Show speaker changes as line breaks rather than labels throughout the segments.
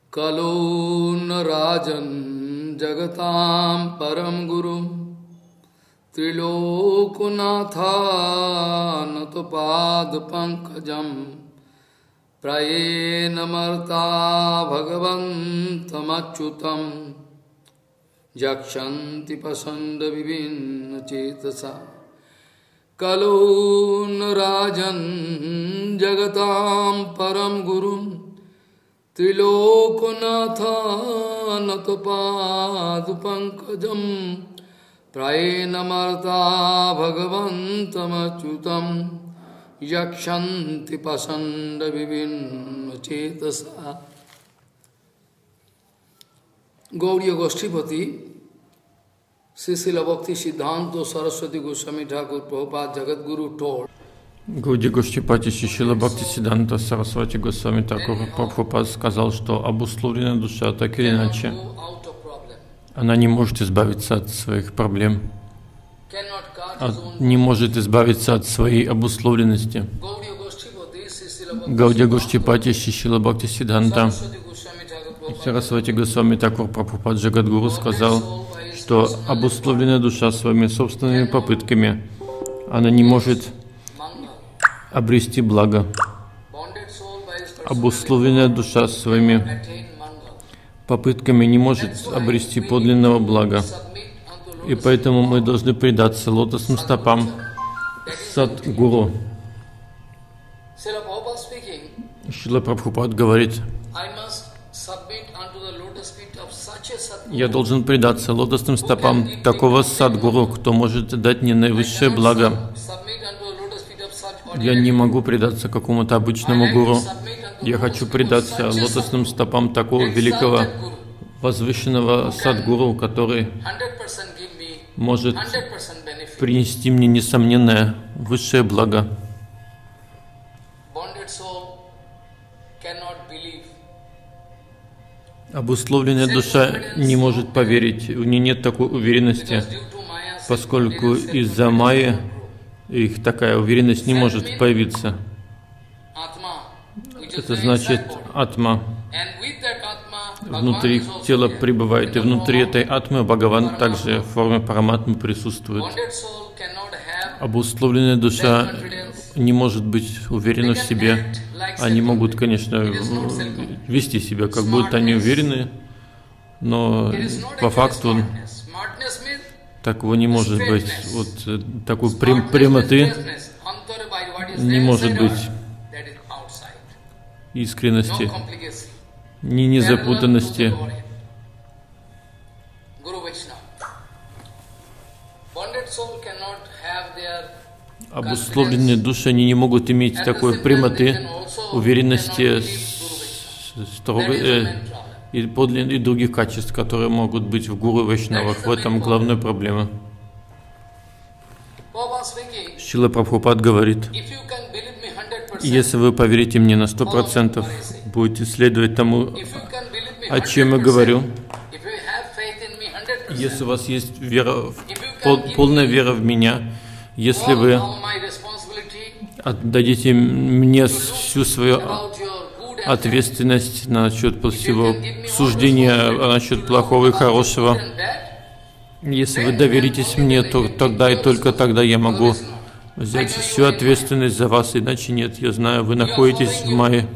Kalo Narajan Jagatam Param Guru Trilokunatha Natopad Pankajam Prayena Marta Bhagavantamachyutam Jakshanti Pasanda Vibhinna Chetasa Kalo Narajan Jagatam Param Guru Trilokunatha Natopadu Pankajam Prayena Marta Bhagavantamachyutam Yakshanti Pasanda Vibhinna Chetasa. Gauriya Goshtipati, Srila Bhakti Siddhanta Saraswati Goswami Thakur Prabhupada Jagadguru told,
Гаудия Гоштипати Шрила Бхактисиддханта Сарасвати Госвами Такур Прабхупад сказал, что обусловленная душа, так или иначе, она не может избавиться от своих проблем, не может избавиться от своей обусловленности. Гаудия Гоштипати Шрила Бхактисиддханта Сарасвати Госвами Такур Прабхупад Джагадгуру сказал, что обусловленная душа своими собственными попытками, она не может обрести благо. Обусловленная душа своими попытками не может обрести подлинного блага. И поэтому мы должны предаться лотосным стопам Садгуру. Шрила Прабхупад говорит, я должен предаться лотосным стопам такого Садгуру, кто может дать мне наивысшее благо. Я не могу предаться какому-то обычному гуру. Я хочу предаться лотосным стопам такого великого, возвышенного Садгуру, который может принести мне несомненное высшее благо. Обусловленная душа не может поверить, у нее нет такой уверенности, поскольку из-за майи их такая уверенность не может появиться. Это значит, атма внутри тела пребывает, и внутри этой атмы Бхагаван также в форме параматмы присутствует. Обусловленная душа не может быть уверена в себе. Они могут, конечно, вести себя, как будто они уверены, но по факту такого не может быть. Вот такой прямоты не может быть, искренности, ни незапутанности. Обусловленные души, они не могут иметь такой прямоты, уверенности и других качеств, которые могут быть в гуру Вайшнавах. В этом главная проблема. Шрила Прабхупад говорит, если вы поверите мне на 100%, будете следовать тому, о чем я говорю, если у вас есть вера, полная вера в меня, если вы отдадите мне всю свою ответственность насчет всего суждения, насчет плохого и хорошего, если вы доверитесь мне, то тогда и только тогда я могу взять всю ответственность за вас, иначе нет. Я знаю, вы находитесь в майе,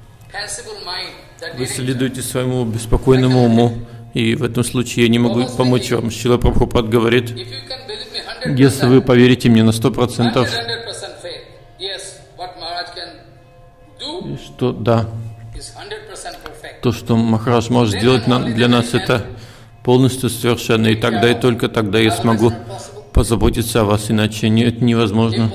вы следуете своему беспокойному уму, и в этом случае я не могу помочь вам. Шрила Прабхупад говорит, если вы поверите мне на 100%, что да, то, что Махарадж может сделать для нас, это полностью совершенно, и тогда и только тогда я смогу позаботиться о вас, иначе нет, невозможно.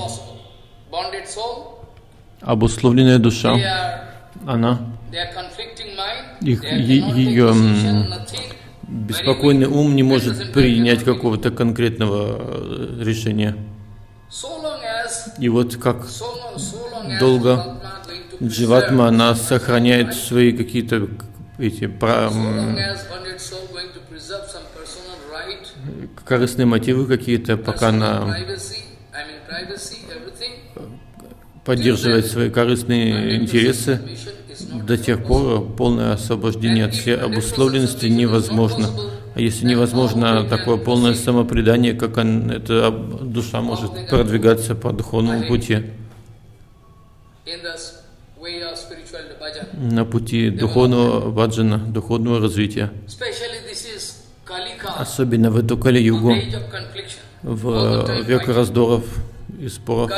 Обусловленная душа, она, ее беспокойный ум не может принять какого-то конкретного решения. И вот как долго дживатма, она сохраняет свои какие-то корыстные мотивы какие-то, пока она поддерживает свои корыстные интересы, до тех пор полное освобождение от всей обусловленности невозможно. А если невозможно такое полное самопредание, как эта душа может продвигаться по духовному пути? На пути духовного ваджана, духовного развития. Особенно в эту Кали-югу, в век раздоров и споров.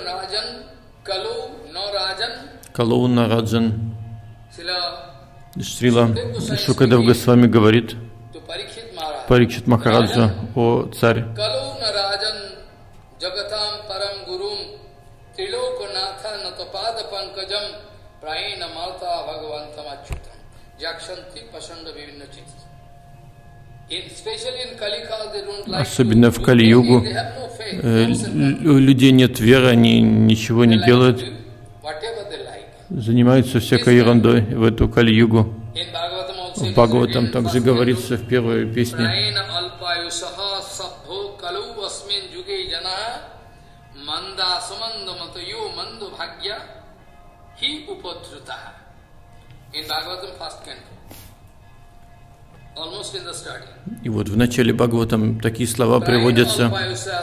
Калу Нараджан. Шрила Шукадев Госвами говорит Парикшит Махараджа: о царь, особенно в Кали-югу у людей нет веры, они ничего не делают, занимаются всякой ерундой в эту Кали-югу. В Бхагаватам также говорится в первой песне: и вот в начале Бхагаватам такие слова приводятся: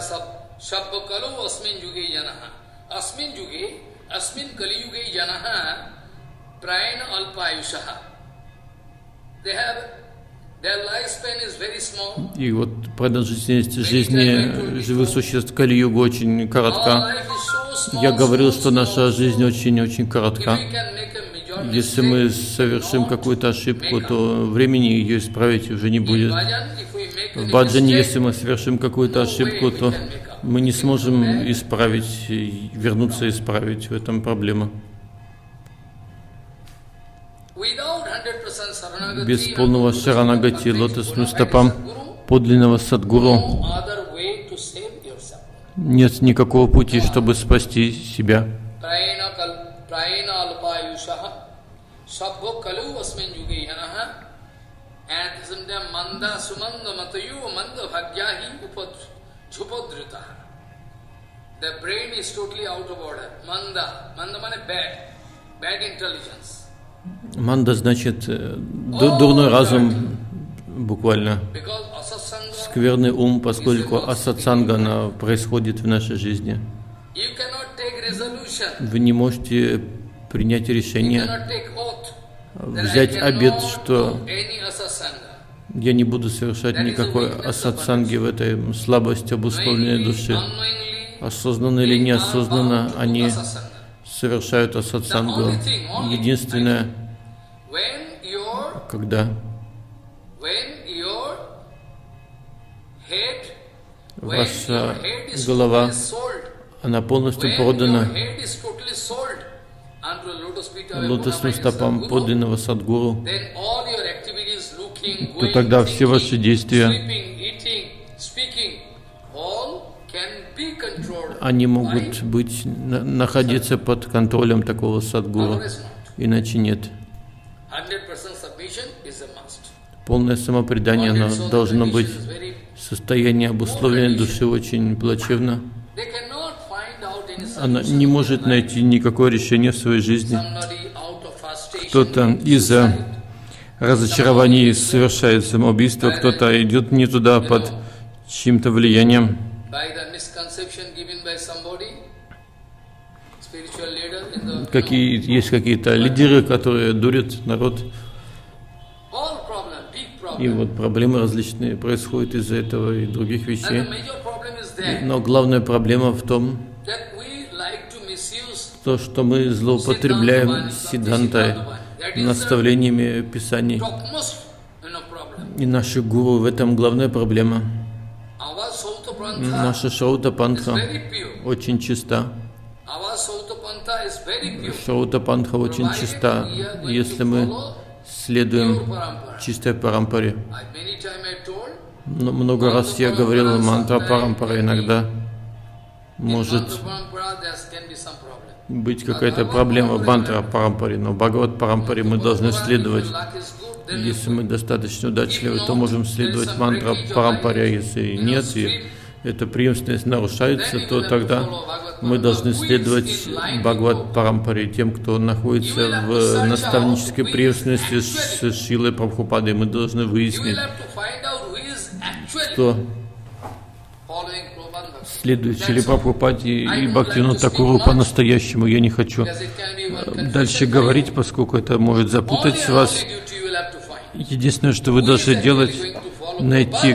и вот продолжительность жизни живых существ Кали-югу очень коротка. Я говорил, что наша жизнь очень-очень коротка. Если мы совершим какую-то ошибку, то времени ее исправить уже не будет. В баджане, если мы совершим какую-то ошибку, то мы не сможем исправить, вернуться исправить. В этом проблема. Без полного шаранагати, лотосным стопам подлинного садгуру нет никакого пути, чтобы спасти себя. Манда значит дурной разум, буквально скверный ум, поскольку асатсанга она происходит в нашей жизни. Вы не можете принять решение, взять обет, что я не буду совершать никакой асатсанги в этой слабости обусловленной души. Осознанно или неосознанно они совершают асатсангу. Единственное, когда ваша голова, она полностью продана лотосным стопам подлинного садгуру, то тогда все ваши действия, они могут быть, находиться под контролем такого садгуру, иначе нет. Полное самопредание, оно должно быть. Состояние обусловленной души очень плачевно. Она не может найти никакое решение в своей жизни. Кто-то из-за разочарований совершает самоубийство, кто-то идет не туда под чьим-то влиянием. Есть какие-то лидеры, которые дурят народ. И вот проблемы различные происходят из-за этого и других вещей. Но главная проблема в том, что мы злоупотребляем сиддхантой, наставлениями Писаний. И наши гуру, в этом главная проблема. Наша Шраута-пантха очень чиста. Шраута-пантха очень чиста, если мы следуем чистой парампаре. Но много раз я говорил, мантра парампара иногда может быть какая-то проблема в мантра парампаре, но в Бхагават парампаре мы должны следовать. Если мы достаточно удачливы, то можем следовать мантра парампаре, если нет, и эта преемственность нарушается, то тогда мы должны следовать Бхагават Парампаре, тем, кто находится в наставнической преемственности с Шрилой Прабхупадой. Мы должны выяснить, кто следует Шриле Прабхупаде и Бхактивиноду Такуру по-настоящему. Я не хочу дальше говорить, поскольку это может запутать вас. Единственное, что вы должны делать, найти,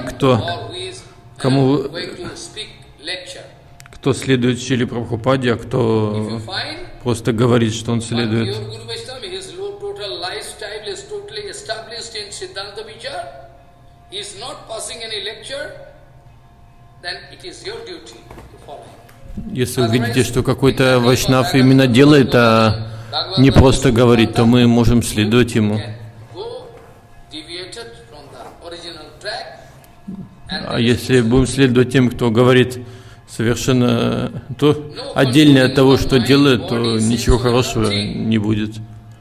кто следует Шриле Прабхупаде, а кто просто говорит, что он следует. Если вы видите, что какой-то вайшнав именно делает, а не просто говорит, то мы можем следовать ему. А если будем следовать тем, кто говорит совершенно то отдельное от того, что делает, то ничего хорошего не будет.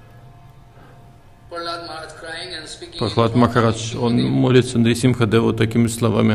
Прахлад Махарадж, он молится Нрисимхадеву такими словами.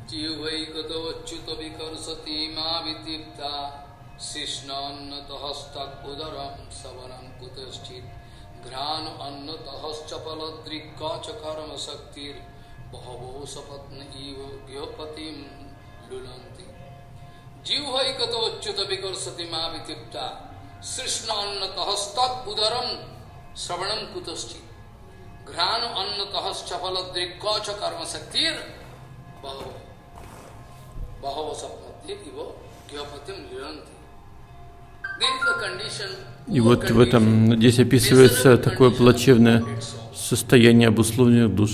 И вот в этом здесь описывается такое плачевное состояние обусловленных душ.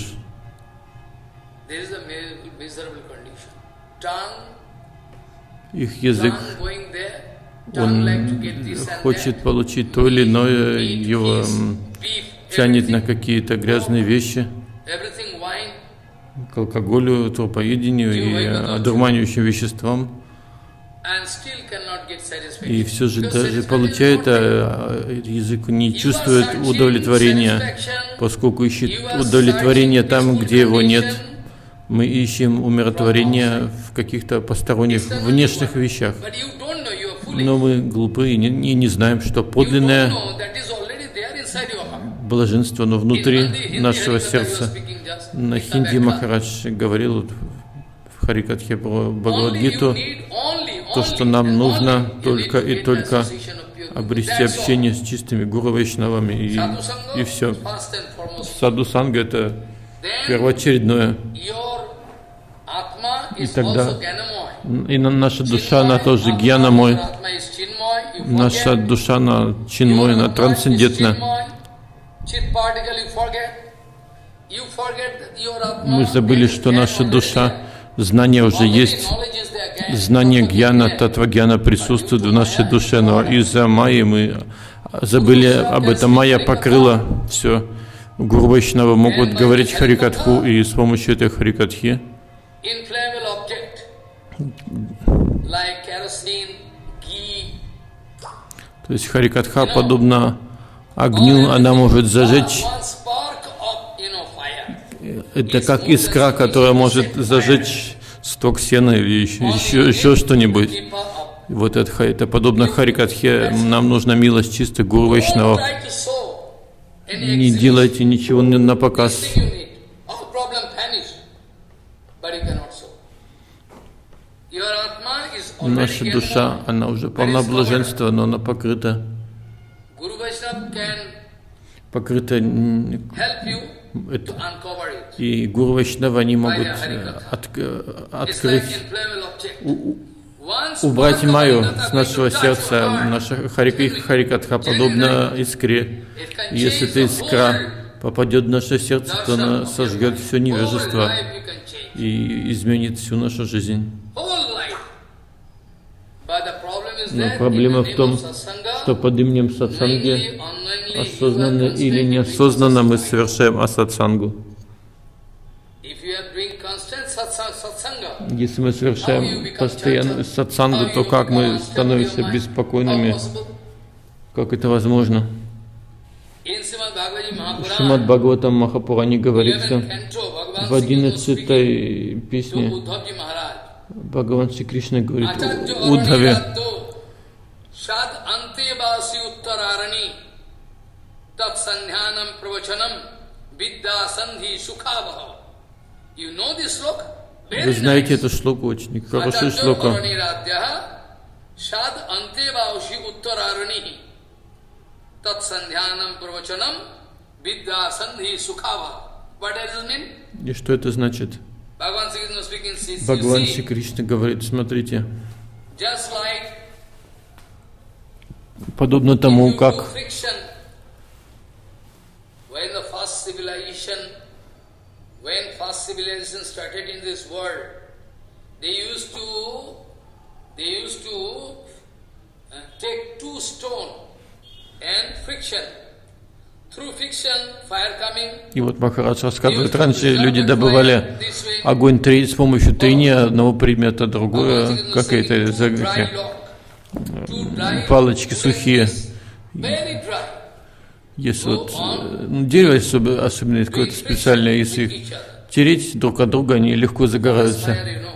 Их язык, он хочет получить то или иное, его тянет на какие-то грязные вещи, к алкоголю, трупоедению и одурманивающим веществам. И все же даже получает, язык не чувствует удовлетворения, поскольку ищет удовлетворение там, где его нет. Мы ищем умиротворение в каких-то посторонних, внешних вещах. Но мы глупы и не знаем, что подлинное блаженство, но внутри нашего сердца. На хинди Махарадж говорил в Харикатхе про Бхагавад-гиту, то, что нам нужно только и только обрести общение с чистыми гуру вайшнавами, и все. Саду-санга — это первоочередное. И тогда и наша душа, она тоже гьянамой. Наша душа, она чинмой, она трансцендентна. Мы забыли, что наша душа, знание уже есть. Знание гьяна, татва-гьяна присутствует в нашей душе, но из-за майи мы забыли об этом. Майя покрыла все. Гуру Вайшнава могут говорить харикатху, и с помощью этой харикатхи то есть харикатха, подобно огню, она может зажечь. Это как искра, которая может зажечь сток сена или еще что-нибудь. Вот это подобно харикатхе. Нам нужна милость чистых гуру Вайшнавов. Не делайте ничего на показ. Наша душа, она уже полна блаженства, но она покрыта. И Гуру Вайшнава, они могут открыть, убрать майю с нашего сердца. Наша харикатха подобна искре. Если эта искра попадет в наше сердце, то она сожгет все невежество и изменит всю нашу жизнь. Но проблема в том, что под именем сатсанги, осознанно или неосознанно, мы совершаем асатсангу. Если мы совершаем постоянную сатсангу, то как мы становимся беспокойными? Как это возможно? В Шримад Бхагаватам, Махапуране говорится в 11-й песне Бхагаван Шри Кришна говорит Уддхаве: вы знаете эту шлоку, очень хорошую шлоку. И что это значит? Бхагаван Шри Кришна говорит, смотрите, подобно тому, как
when first civilization started in this world, they used to take two stones and friction. Through friction, fire coming.
И вот Махарадж рассказывает, раньше люди добывали огонь с помощью трения одного предмета, другое, какие-то палочки сухие. Если вот дерево особенно какое-то специальное, если их тереть друг от друга, они легко загораются.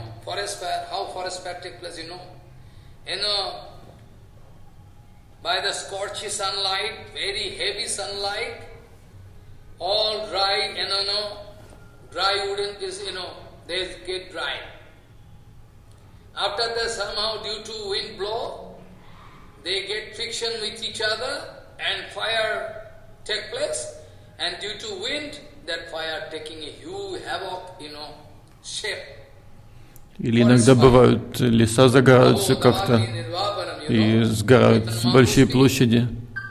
Take place, and due to wind, that fire taking a huge havoc, shape.
Или иногда бывают леса загораются как-то и сгорают большие площади.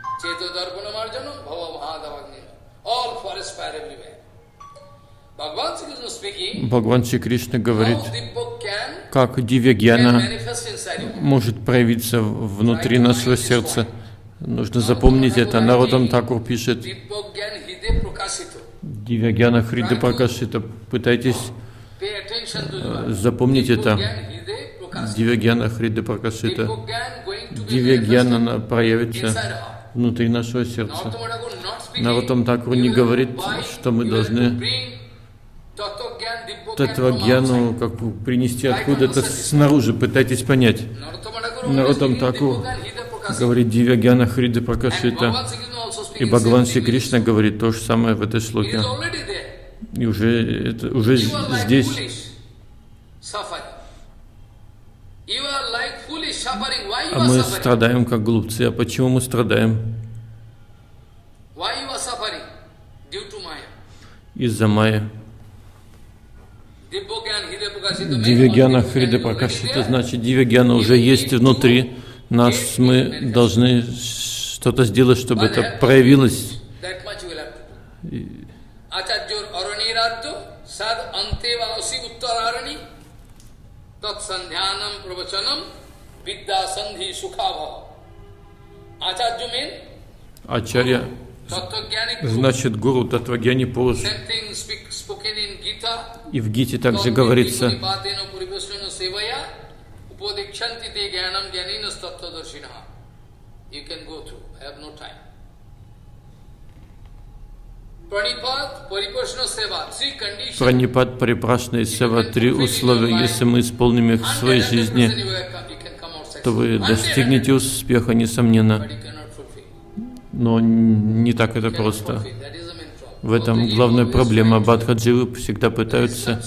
Бхагаван Шри Кришна говорит, как дивья-гьяна может проявиться внутри нашего сердца. Нужно запомнить это. Нароттам Такур пишет: Дивья-гьяна Хрида Пракашита. Пытайтесь запомнить это. Дивья-гьяна Хрида Пракашита. Дивья-гьяна проявится внутри нашего сердца. Нароттам Такур не говорит, что мы должны Таттва-гьяну как бы принести откуда-то снаружи. Пытайтесь понять. Нароттам Такур говорит Дивья-гьяна Хрида Пракашита. И Бхагаван Шри Кришна говорит то же самое в этой шлоке. И уже здесь. А мы страдаем как глупцы. А почему мы страдаем? Из-за майя. Дивья-гьяна Хрида Пракашита, значит, Дивья-гьяна уже есть внутри нас, мы должны что-то сделать, чтобы это проявилось. Ачарья значит гуру, Таттва-гьяни Пуруш. И в Гите также говорится: Пранипад, Парипрашна и Сева — три условия. Если мы исполним их в своей жизни, то вы достигнете успеха, несомненно. Но не так это просто. В этом главная проблема. Бадхадживы всегда пытаются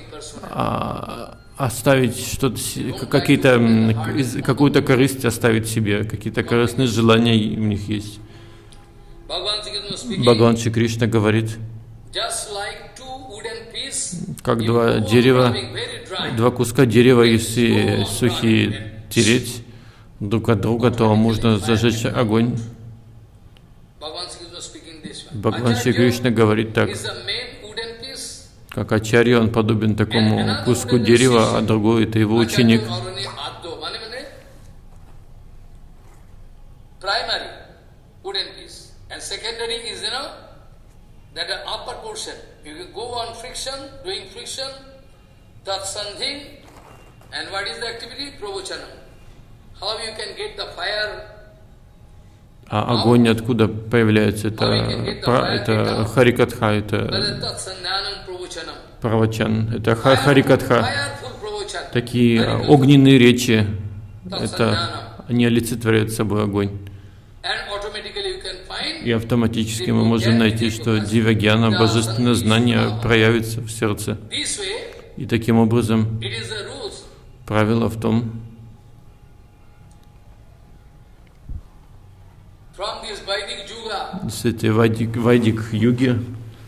оставить что-то, какую-то корысть оставить себе, какие-то корыстные желания у них есть. Бхагаван Шри Кришна говорит, как два куска дерева, если сухие тереть друг от друга, то можно зажечь огонь. Бхагаван Шри Кришна говорит так, как Ачарья, он подобен такому куску дерева, а другой — это его ученик. А огонь откуда появляется? Это Харикатха, это Правачан, это Харикатха. Такие огненные речи, они олицетворяют собой огонь. И автоматически мы можем найти, что дивья-гьяна, божественное знание, проявится в сердце. И таким образом правило в том, с этой вайдик-юги,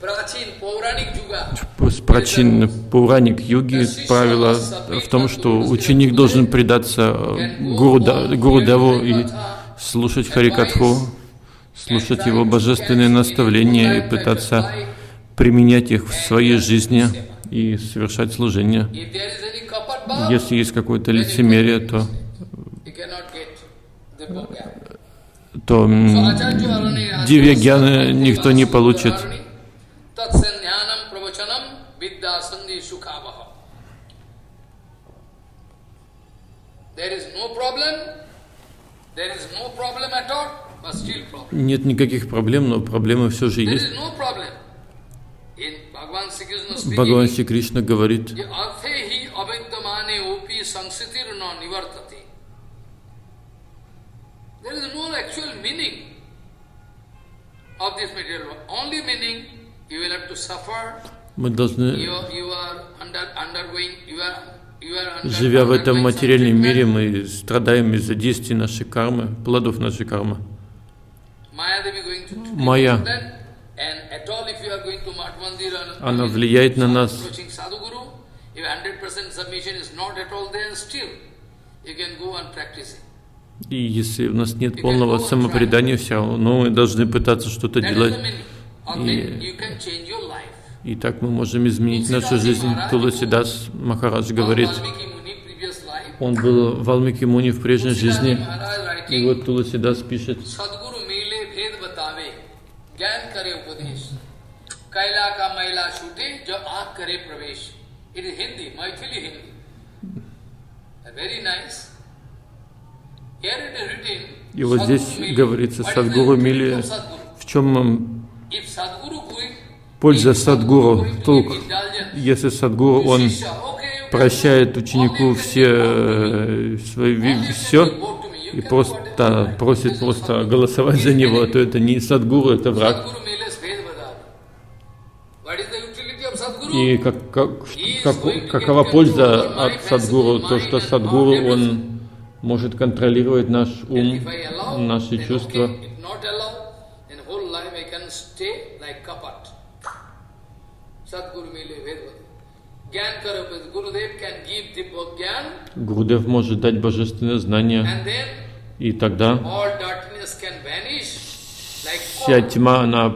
с прачин паураник-юги, правило в том, что ученик должен предаться Гурудеву и слушать Харикатху, слушать его божественные наставления и пытаться применять их в своей жизни и совершать служение. Если есть какое-то лицемерие, то дивья-гьяны никто не получит. Нет никаких проблем, но проблемы все же есть. Бхагаван Шри Кришна говорит, мы должны, живя в этом материальном мире, мы страдаем из-за действий нашей кармы, плодов нашей кармы. Майя, она влияет на нас. И если у нас нет полного самопредания, все равно мы должны пытаться что-то делать. И так мы можем изменить нашу жизнь. Туласидас Махарадж говорит, он был Валмики Муни в прежней жизни. И вот Туласидас пишет, и вот здесь говорится, Садгуру Мили, в чем польза Садгуру, толк, если Садгуру, он прощает ученику все и просто просит голосовать за него, то это не Садгуру, это враг. И какова польза от Садгуру? То, что Садгуру, он может контролировать наш ум, наши чувства. Гурудев может дать божественное знание, и тогда вся тьма, она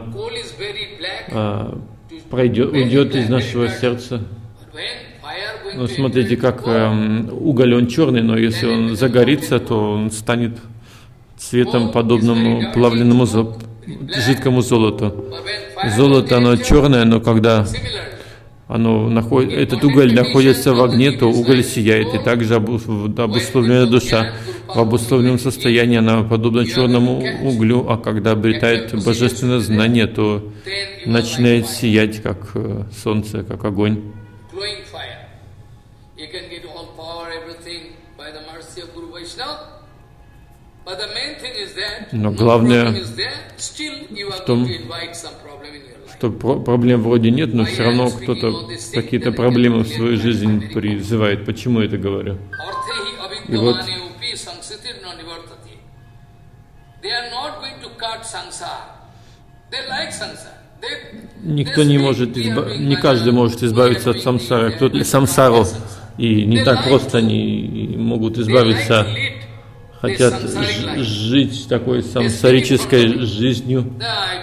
уйдет из нашего сердца. Ну, смотрите, как уголь, он черный, но если он загорится, то он станет цветом, подобному плавленному жидкому золоту. Золото, оно черное, но когда этот уголь находится в огне, то уголь сияет, и также обусловленная душа в обусловленном состоянии, она подобна черному углю, а когда обретает божественное знание, то начинает сиять, как солнце, как огонь. Но главное в том, что проблем вроде нет, но все равно кто-то какие-то проблемы в свою жизнь призывает. Почему я это говорю? И вот никто не может, не каждый может избавиться от самсары. Кто-то самсару, и не так просто они могут избавиться, хотят жить такой самсарической жизнью.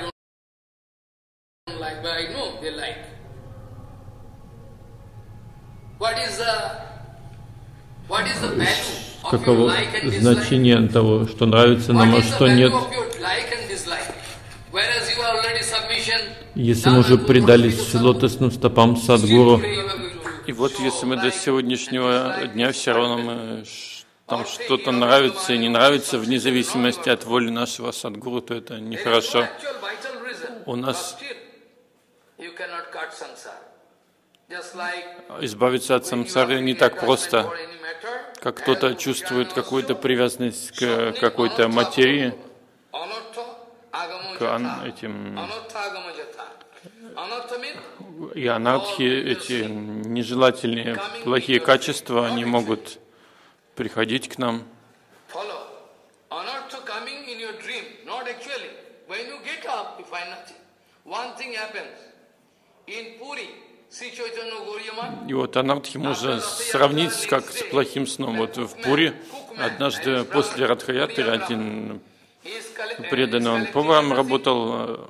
Каково значение того, что нравится нам, а что нет? Если мы уже предались лотосным стопам Садгуру, и вот если мы до сегодняшнего дня все равно там что-то нравится и не нравится, вне зависимости от воли нашего Садгуру, то это нехорошо. У нас Избавиться от самсары не так просто, как кто-то чувствует какую-то привязанность к какой-то материи, к этим. И анархи, эти нежелательные, плохие качества, они могут приходить к нам. И вот анархи можно сравнить как с плохим сном. Вот в Пури однажды после Радха-ятры один преданный, он поваром работал,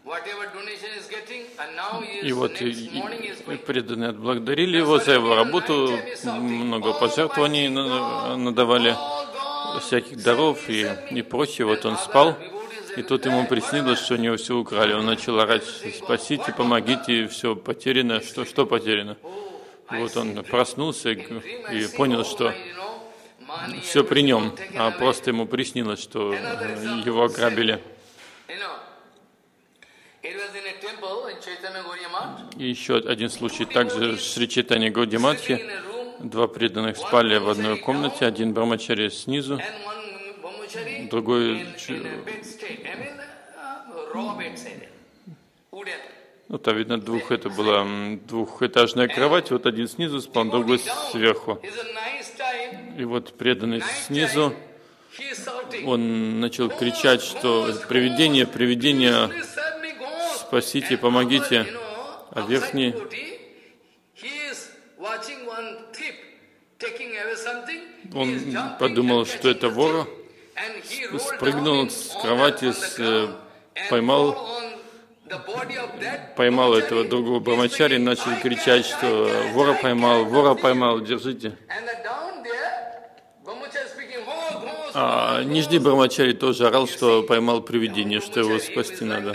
и вот преданные отблагодарили его за его работу, много пожертвований надавали, всяких даров и прочее. Вот он спал, и тут ему приснилось, что у него все украли. Он начал орать: спасите, помогите, все потеряно. Что потеряно? Вот он проснулся и понял, что все при нем, а просто ему приснилось, что его ограбили. И еще один случай, также в Шри Чайтанья Гаудия Матхе. Два преданных спали в одной комнате, один брахмачари снизу, другой... Ну, там видно, это была двухэтажная кровать, вот один снизу спал, другой сверху. И вот преданный снизу, он начал кричать, что привидение, спасите, помогите. А верхний он подумал, что это вор, спрыгнул с кровати, поймал этого другого брахмачари, начал кричать, что вора поймал, держите. А нижний брахмачари тоже орал, что поймал привидение, что его спасти надо.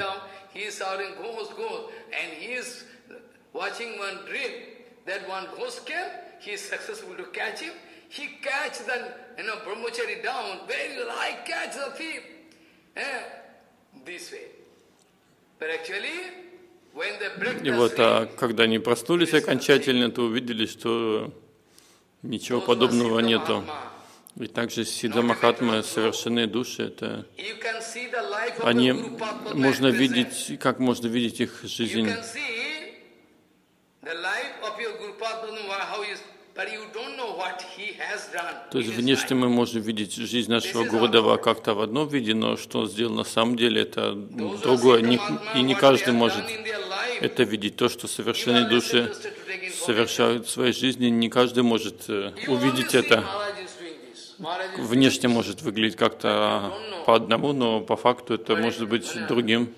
И вот, когда они проснулись окончательно, то увидели, что ничего подобного нету. И также Сиддха Махатмы, совершенные души, это они можно видеть, как можно видеть их жизнь. То есть внешне мы можем видеть жизнь нашего Гурудева как-то в одном виде, но что он сделал на самом деле, это другое. И не каждый может это видеть. То, что совершенные души совершают в своей жизни, не каждый может увидеть это. Внешне может выглядеть как-то по одному, но по факту это может быть другим.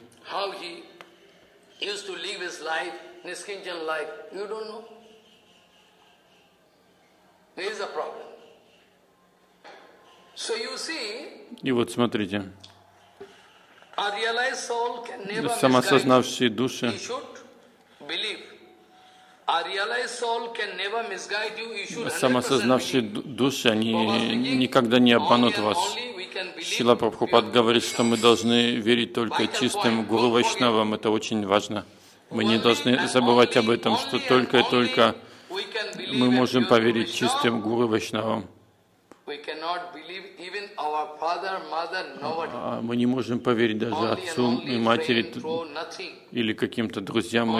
И вот смотрите, самосознавшие души, самосознавшие души, они никогда не обманут вас. Шрила Прабхупад говорит, что мы должны верить только чистым Гуру Вайшнавам. Это очень важно. Мы не должны забывать об этом, что только и только мы можем поверить чистым Гуру Вайшнавам. Мы не можем поверить даже отцу и матери или каким-то друзьям.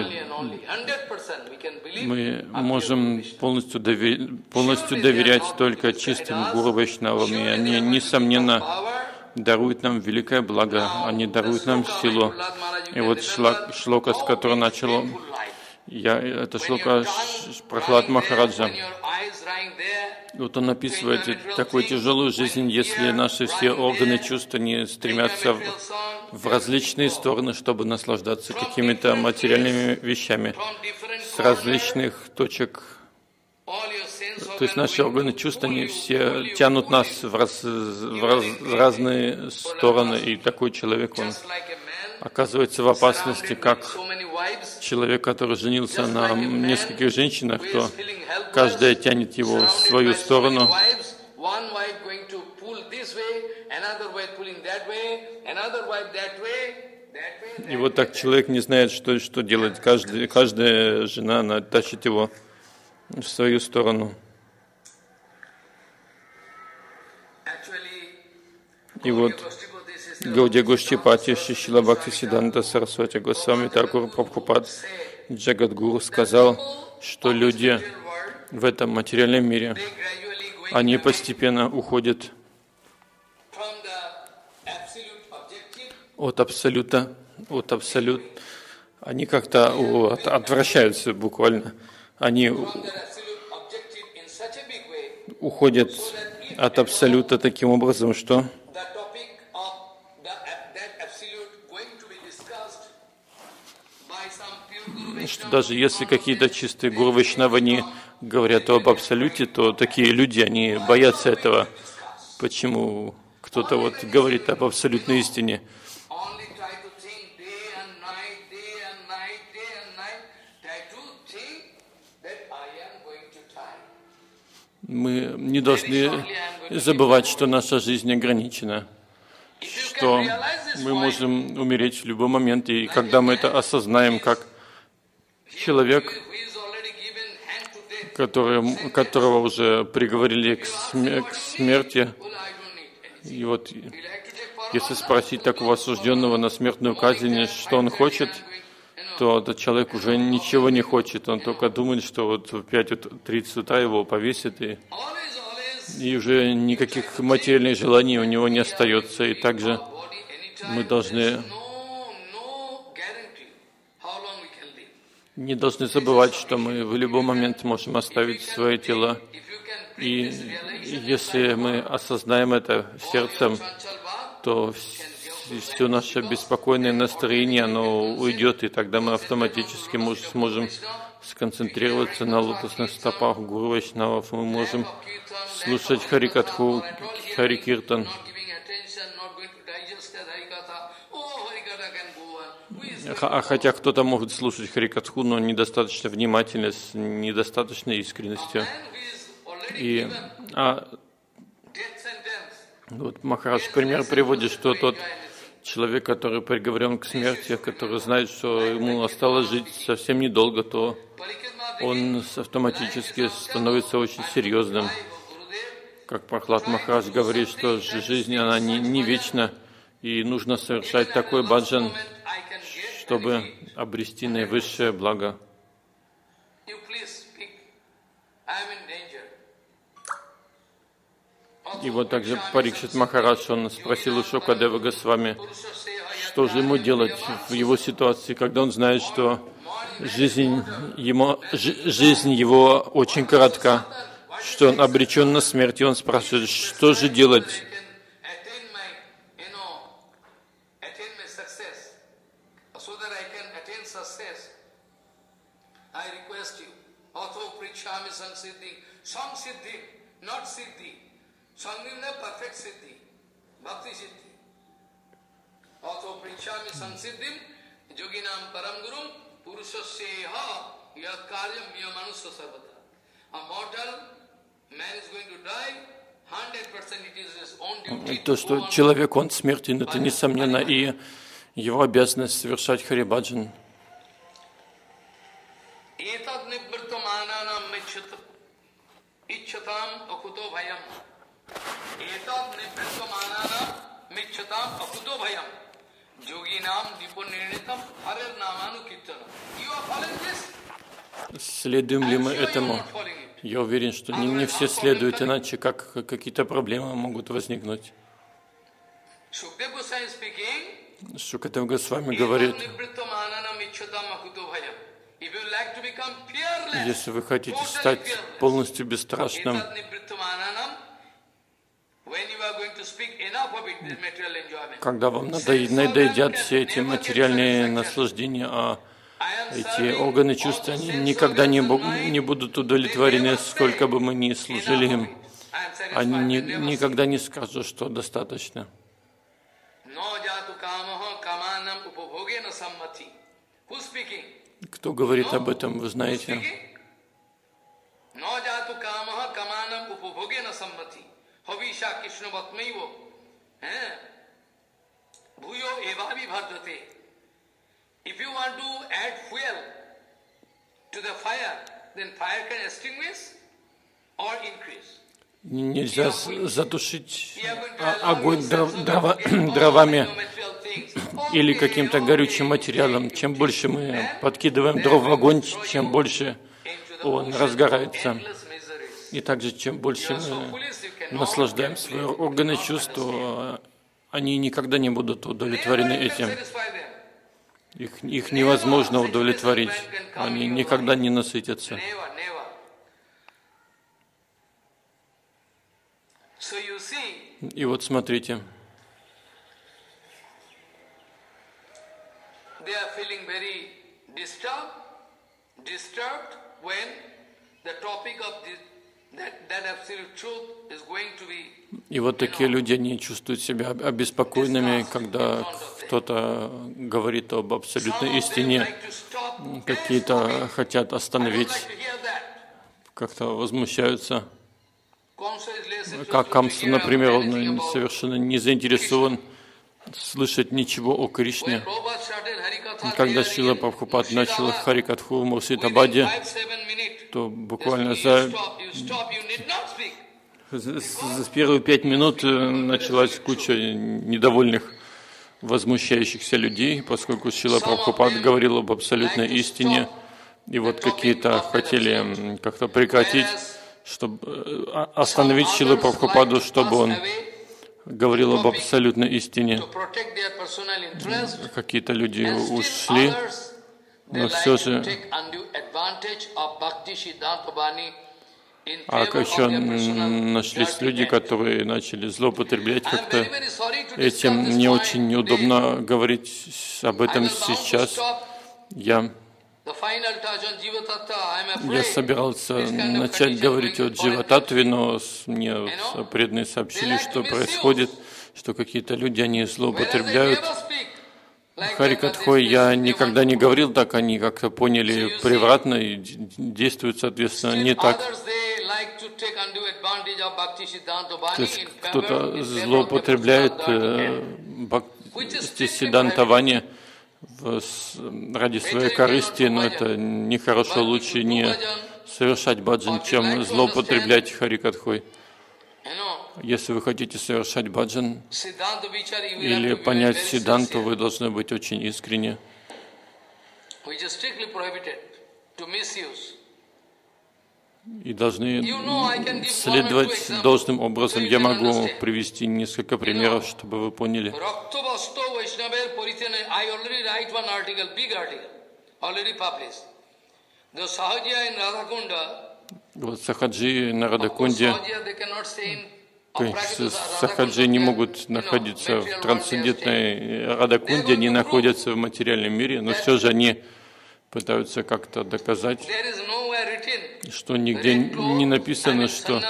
Мы можем полностью доверять только чистым Гуру Вайшнавам. И они, несомненно, даруют нам великое благо, они даруют нам силу. И вот шлока, с которой начал это шлока Прахлад Махараджа. Вот он описывает такую тяжелую жизнь, если наши все органы чувств не стремятся в различные стороны, чтобы наслаждаться какими-то материальными вещами с различных точек. То есть наши органы чувств, они все тянут нас в разные стороны, и такой человек, он оказывается в опасности, как человек, который женился на нескольких женщинах, то каждая тянет его в свою сторону. И вот так человек не знает, что делать. Каждая жена, она тащит его в свою сторону. И вот Гаудия Гоштипати, Шрила Бхактисиданта Сарасвати Госвами Такур Прабхупад Джагадгуру сказал, что люди в этом материальном мире, они постепенно уходят от абсолюта, они как-то отвращаются буквально. Они уходят от абсолюта таким образом, что даже если какие-то чистые гуру Вайшнавы, они говорят об абсолюте, то такие люди, они боятся этого. Почему кто-то вот говорит об абсолютной истине? Мы не должны забывать, что наша жизнь ограничена, что мы можем умереть в любой момент, и когда мы это осознаем, как человек, которого уже приговорили к смерти, и вот если спросить такого осужденного на смертную казнь, что он хочет, то этот человек уже ничего не хочет, он только думает, что вот в 5:30 утра его повесят, и уже никаких материальных желаний у него не остается. И также мы не должны забывать, что мы в любой момент можем оставить свои тела. И если мы осознаем это сердцем, то все наше беспокойное настроение, оно уйдет, и тогда мы автоматически сможем сконцентрироваться на лотосных стопах гуру Вайшнавов, мы можем слушать Харикатху, Харикиртан. Хотя кто-то может слушать Харикатху, но недостаточно внимательно, с недостаточной искренностью. Вот Махарадж пример приводит, что тот человек, который приговорен к смерти, который знает, что ему осталось жить совсем недолго, то он автоматически становится очень серьезным. Как Прахлад Махарадж говорит, что жизнь, она не вечна, и нужно совершать такой баджан, чтобы обрести наивысшее благо. И вот также Парикшит Махарадж, он спросил у Шукадева Госвами, что же ему делать в его ситуации, когда он знает, что жизнь его очень коротка, что он обречен на смерть, и он спрашивает, что же делать?
Sangina perfect siddhi, bhakti siddhi. Atho prichami sansiddhim, yoginam param gurum, purushasyeha yad karyam miyamanusya sarvata. A mortal man is going to die, 100% it is his own duty.
То, что человек, он смертен, это несомненно, и его обязанность совершать харибаджан.
Etad nivritta mananam ichchatam akuto bhayam. Etad nivritta mananam michchatam akuto bhayam. Yoginam dipunirnitam harir namanu kirtanam. You are following this?
Следуем ли мы этому? Я уверен, что не все следуют, иначе как какие-то проблемы могут возникнуть. Шукадев Госвами говорит, если вы хотите стать полностью бесстрашным, когда вам надоедят все эти материальные наслаждения, а эти органы чувств, они никогда не будут удовлетворены, сколько бы мы ни служили им. Они никогда не скажут, что достаточно. Кто говорит об этом, вы знаете?
If you want to add fuel to the fire, then fire can extinguish or increase.
Нельзя затушить огонь дровами или каким-то горючим материалом. Чем больше мы подкидываем дров в огонь, чем больше он разгорается. И также, чем больше мы наслаждаем свои органы чувств, то они никогда не будут удовлетворены этим. Их невозможно удовлетворить. Они никогда не насытятся. И вот смотрите. И вот такие люди, они чувствуют себя обеспокоенными, когда кто-то говорит об абсолютной истине, какие-то хотят остановить, как-то возмущаются. Как Камса, например, он совершенно не заинтересован слышать ничего о Кришне. Когда Шрила Прабхупад начал Харикатху в Муршидабаде, то буквально за первые 5 минут началась куча недовольных, возмущающихся людей, поскольку Шрила Прабхупад говорил об абсолютной истине, и вот какие-то хотели как-то прекратить, чтобы остановить Шрилу Прабхупаду, чтобы он говорил об абсолютной истине. Какие-то люди ушли, но все же... А еще нашлись люди, которые начали злоупотреблять как-то этим. Мне очень неудобно говорить об этом сейчас. Я собирался начать говорить о Дживататтве, но мне преданные сообщили, что происходит, что какие-то люди, они злоупотребляют Харикатхой. Я никогда не говорил так, они как-то поняли превратно и действуют, соответственно, не так. То есть кто-то злоупотребляет Бхактисиддханта Вани ради своей корысти, но это нехорошо, лучше не совершать баджан, чем злоупотреблять Харикатхой. Если вы хотите совершать баджан или понять Сиддханту, вы должны быть очень искренни. И должны следовать должным образом. Я могу привести несколько примеров, чтобы вы поняли. Вот Сахаджи на Радакунде, Сахаджи не могут находиться в трансцендентной Радакунде, они находятся в материальном мире, но все же они пытаются как-то доказать, что нигде не написано, что...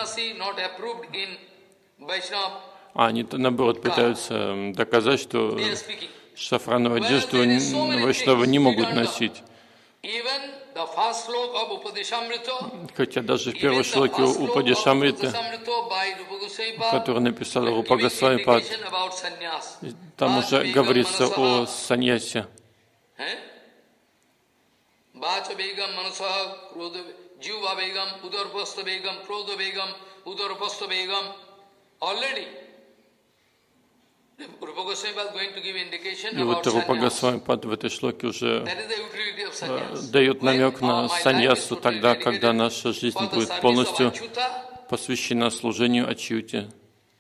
Они, наоборот, пытаются доказать, что шафрановую одежду вайшнавы не могут носить. Хотя даже в первой шлоке Упадешамриты, который написал Рупа Госвами Пад, там уже говорится о саньясе. И вот Рупа Госвами Пад в этой шлоке уже дает намек на саньясу тогда, когда наша жизнь будет полностью посвящена служению Ачьюте.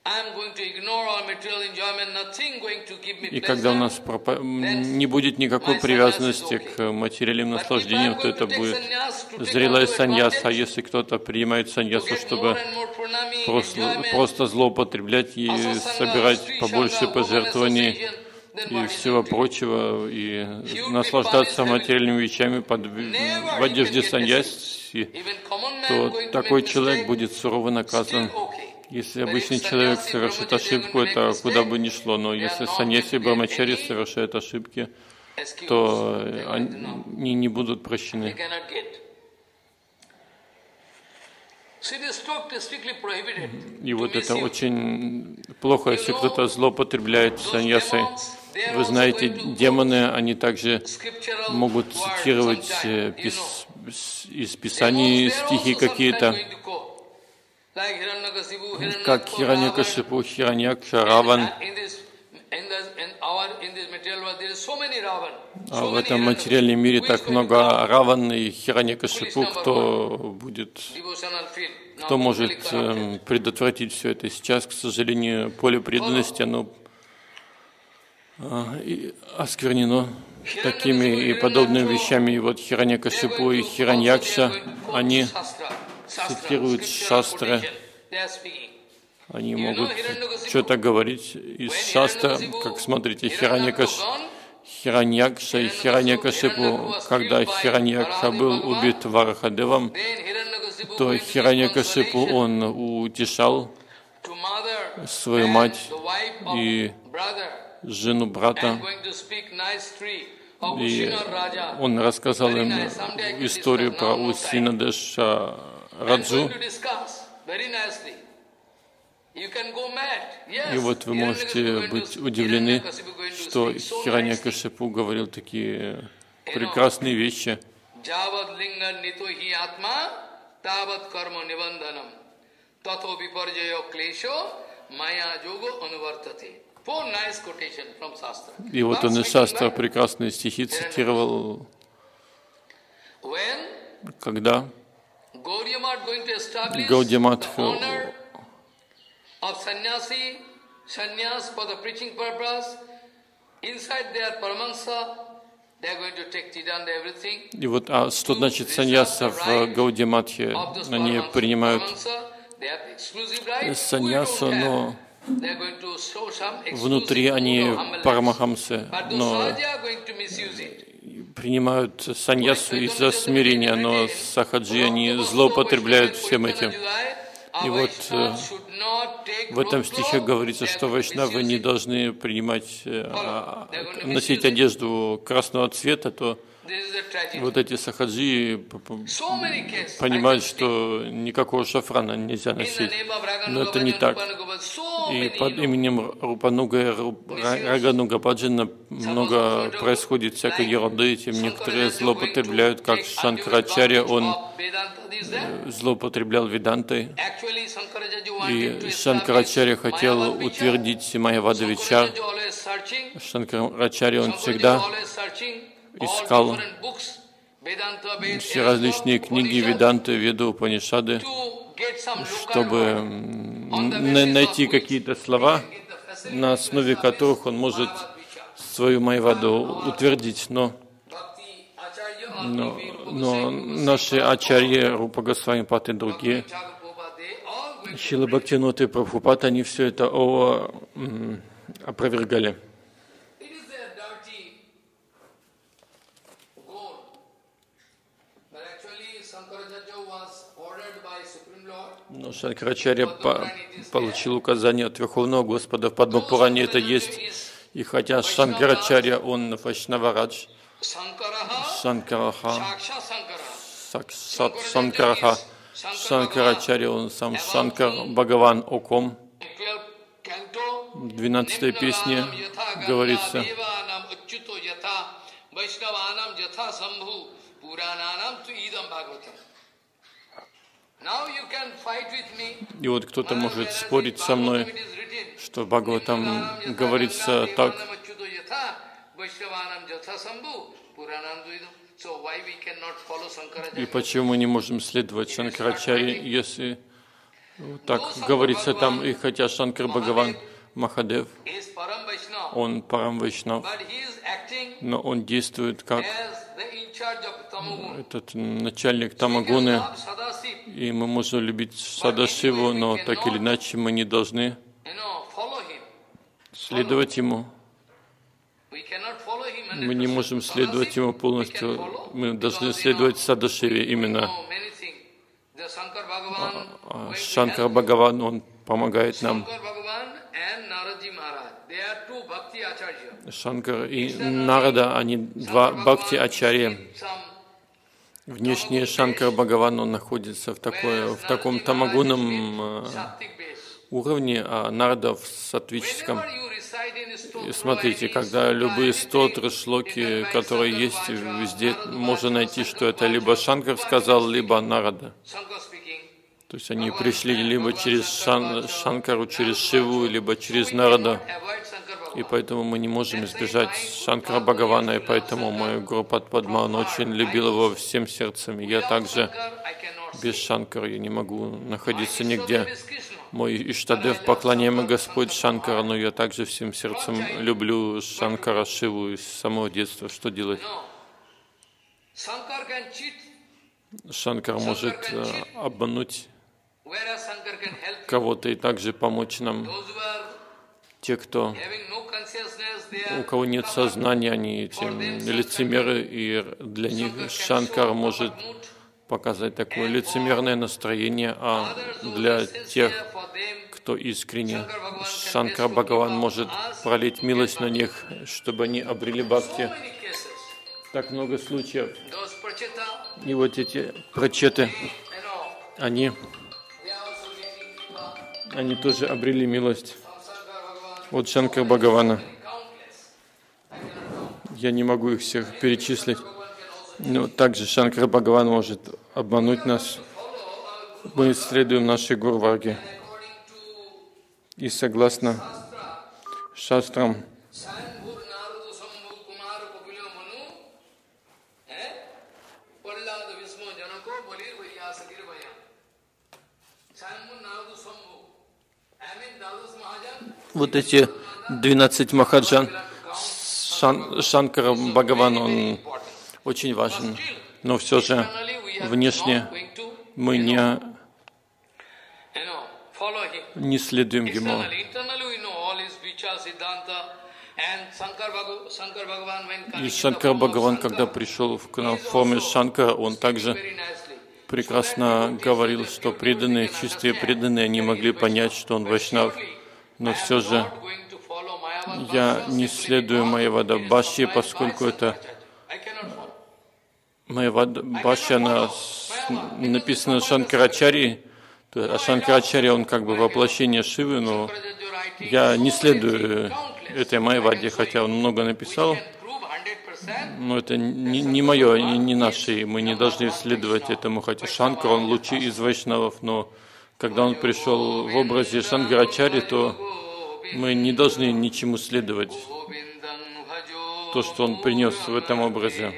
И когда у нас не будет никакой привязанности к материальным наслаждениям, то это будет зрелая саньяса. А если кто-то принимает саньясу, чтобы просто злоупотреблять и собирать побольше пожертвований и всего прочего, и наслаждаться материальными вещами в одежде саньяси, то такой человек будет сурово наказан. Если обычный человек совершит ошибку, это куда бы ни шло, но если саньяси Брамачари совершают ошибки, то они не будут прощены. И вот это очень плохо, если кто-то злоупотребляет саньясой. Вы знаете, демоны, они также могут цитировать из Писаний стихи какие-то, как Хираньякашипу, Хираньякша, Раван. А в этом материальном мире так много Раван и Хираньякашипу, кто может предотвратить все это. Сейчас, к сожалению, поле преданности, оно осквернено такими и подобными вещами. И вот Хираньякашипу и Хираньякша, они цитируют шастры, они могут что-то говорить из шастра, как смотрите, Хираньякша и Хираньякашипу, когда Хираньякша был убит Варахадевом, то Хираньякашипу он утешал свою мать и жену брата, и он рассказал им историю про Усинадеша Раджу. И вот вы можете быть удивлены, что Хираньякашипу говорил такие прекрасные вещи. И вот он из шастра прекрасные стихи цитировал, когда Гаудия Матха и вот, что значит саньяса в Гаудия Матхе? Они принимают саньясу, но внутри они парамахамсы, но принимают саньясу из-за смирения, но сахаджи, они злоупотребляют всем этим. И вот в этом стихе говорится, что вайшнавы не должны принимать, носить одежду красного цвета, то вот эти сахаджи понимают, что никакого шафрана нельзя носить. Но это не так. И под именем Рупануга и Рагануга Баджана много происходит всякой ерунды, этим некоторые злоупотребляют, как Шанкарачарья, он злоупотреблял Ведантой. И Шанкарачарья хотел утвердить Майявадавичар. Шанкарачарья, он всегда искал все различные книги Веданты, Веду, Упанишады, чтобы найти какие-то слова, на основе которых он может свою Майяваду утвердить. Но наши ачарьи, Рупа Госвами Пад и другие, Шрила Бхактивинода и Прабхупад, они все это опровергали. Но Шанкарачарья получил указание от Верховного Господа, в Падмапуране это есть. И хотя Шанкарачарья, он Вайшнаварадж, Шанкарачарья, он сам Шанкар Бхагаван Оком. В 12-й песне говорится: и вот кто-то может спорить со мной, что в Бхагаватам говорится так. И почему мы не можем следовать Шанкарачарье, если так говорится там, и хотя Шанкар Бхагаван Махадев, он Парам Вайшнав, но он действует как этот начальник Тамагуны, и мы можем любить Садашиву, но так или иначе мы не должны следовать ему. Мы не можем следовать ему полностью, мы должны следовать Садашиве именно. Шанкар Бхагаван, он помогает нам. Шанкар и Нарада, они два бхакти-ачарья. Внешне Шанкар Бхагаван, он находится в таком тамагунном уровне, а Нарада в саттвическом. И смотрите, когда любые стотры, шлоки, которые есть везде, можно найти, что это либо Шанкар сказал, либо Нарада. То есть они пришли либо через Шанкару, через Шиву, либо через Нарада. И поэтому мы не можем избежать Шанкара Бхагавана, и поэтому мой Гуру Падма, он очень любил его всем сердцем. И я также без Шанкара я не могу находиться нигде. Мой Иштадев, поклоняемый Господь Шанкара, но я также всем сердцем люблю Шанкара, Шиву с самого детства. Что делать? Шанкар может обмануть кого-то и также помочь нам. Те, у кого нет сознания, они эти лицемеры, и для них Шанкар может показать такое лицемерное настроение, а для тех, кто искренне, Шанкар Бхагаван может пролить милость на них, чтобы они обрели бхакти. Так много случаев. И вот эти прачеты, они тоже обрели милость от Шанкара Бхагавана. Я не могу их всех перечислить. Но также Шанкара Бхагаван может обмануть нас. Мы исследуем наши гурварги. И согласно шастрам, вот эти 12 махаджан, Шанкара Бхагаван, он очень важен, но все же внешне мы не следуем ему. И Шанкар Бхагаван, когда пришел к нам в форме Шанкара, он также прекрасно говорил, что преданные, чистые преданные, они могли понять, что он вайшнав, но все же я не следую Майявада Бхашьи, поскольку это Майявада Бхашья, она написана Шанкарачарьей, а Шанкарачарья, он как бы воплощение Шивы, но я не следую этой Майяваде, хотя он много написал, но это не мое, не наше, и мы не должны следовать этому, хотя Шанкар, он лучший из вайшнавов, но когда он пришел в образе Шанкарачарьи, то мы не должны ничему следовать, то, что он принес в этом образе.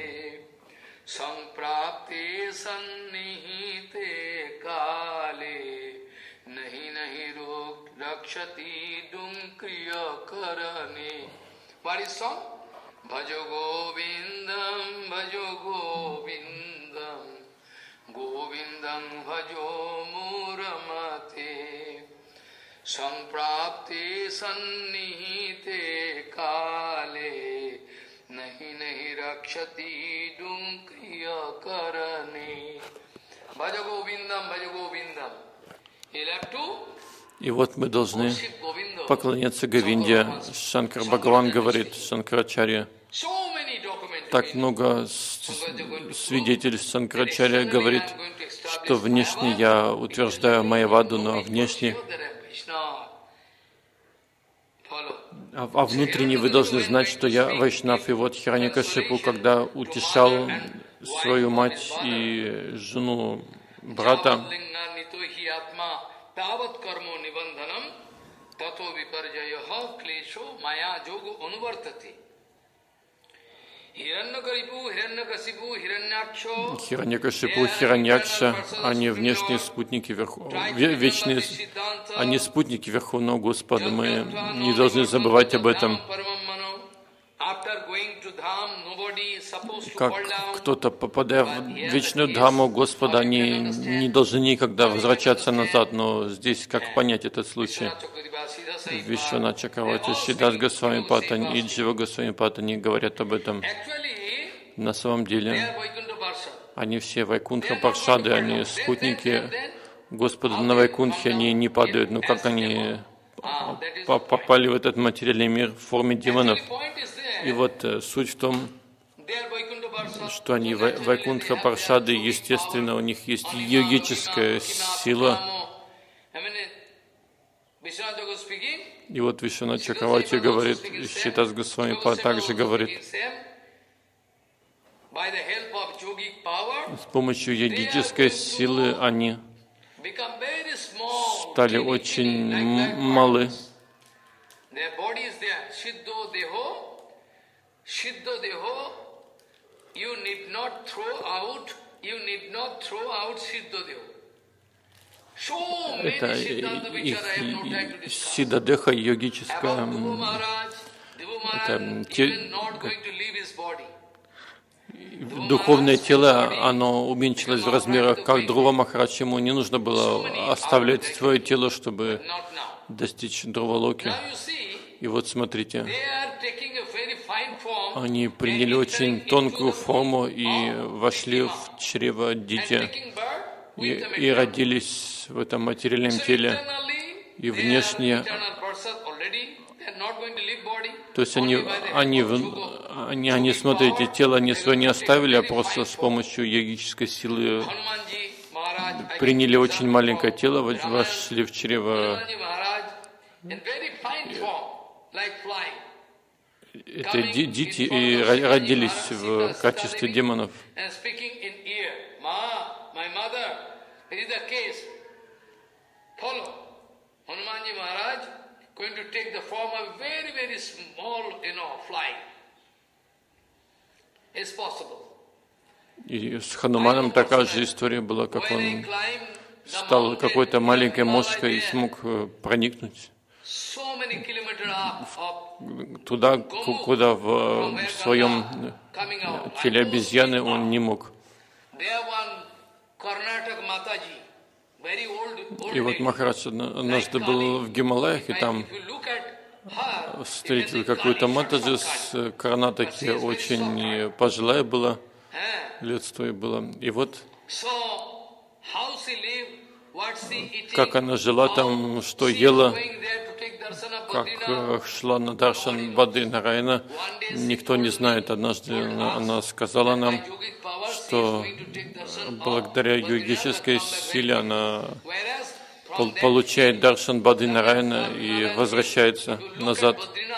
Bhajo Govindam, Bhajo Govindam, Govindam Bhajo Muramate, Samprapte Sannihite Kale, Nahi Nahi Rakshati Dum Kriya Karane. Bhajo Govindam, Bhajo Govindam. He'll have to.
И вот мы должны поклоняться Говинде. Шанкар Бхагаван говорит, Шанкарачарья. Так много свидетельств Шанкарачарья говорит, что внешне я утверждаю Майяваду, но внешне, а внутренне вы должны знать, что я вайшнав. И вот Хираньякашипу, когда утешал свою мать и жену брата, Tavat karmo nibandhanam tato viparjayaha klesho maya jogo anuvartati. Хираньякашипу, Хираньякша, они внешние спутники вечные, они спутники Верховного Господа. Мы не должны забывать об этом. Как кто-то, попадая в вечную Дхаму Господа, они не должны никогда возвращаться назад. Но здесь как понять этот случай? Вишванат Чакраварти, Шридас Госвами Патани и Джива Госвами Патани говорят об этом. На самом деле, они все Вайкунтха Паршады, они спутники Господа на Вайкунтхе, они не падают. Но как они попали в этот материальный мир в форме демонов? И вот суть в том, что они Вайкунтха Паршады, естественно, у них есть йогическая сила.
Vishwanath Thakur speaking.
И вот Вишванат Чакраварти говорит, Шридас Госвами также говорит, с помощью йогической силы они стали очень малы. Это их сиддадеха йогическая, это духовное тело, оно уменьшилось в размерах, как Друва Махарадж, ему не нужно было оставлять свое тело, чтобы достичь Друвалоки. И вот смотрите, они приняли очень тонкую форму и вошли в чрево Дити и родились в этом материальном теле. И внешне, то есть они, смотрите, тело они свое не оставили, а просто с помощью йогической силы приняли очень маленькое тело, вошли в чрево. Это Дити и родились в качестве демонов. И с Хануманом такая же история была, как он стал какой-то маленькой мошкой и смог проникнуть туда, куда в своем теле обезьяны он не мог. И вот Махарадж однажды был в Гималаях, и там встретил какую-то Матаджи с Карнатаки, очень пожилая была, лет 100 было. И вот как она жила там, что ела, как шла на даршан Бадри Нараяна, никто не знает. Однажды она сказала нам, что благодаря йогической силе она получает даршан Бадри Нараяна и возвращается назад.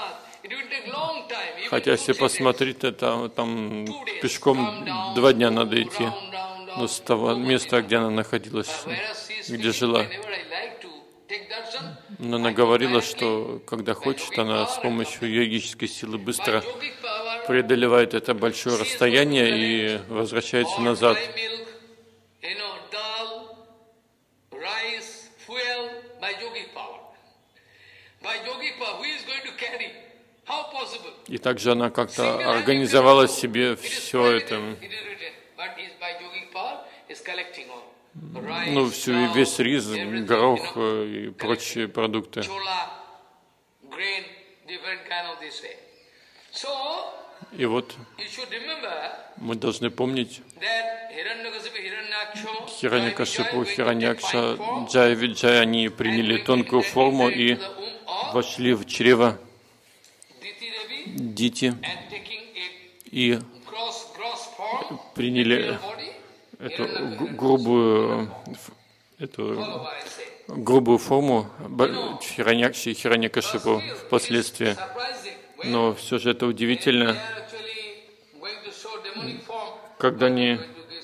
Хотя, если посмотреть, там пешком 2 дня надо идти, но с того места, где она находилась, где жила. Но она говорила, что когда хочет, она с помощью йогической силы быстро преодолевает это большое расстояние и возвращается назад. И также она как-то организовала себе все это, ну, весь рис, горох и прочие продукты. И вот мы должны помнить, Хираньякашипу, Хираньякша, Джая Виджая, они приняли тонкую форму и вошли в чрево Дити и приняли эту грубую форму Хираньякши и Хираньякашипу впоследствии. Но все же это удивительно, когда они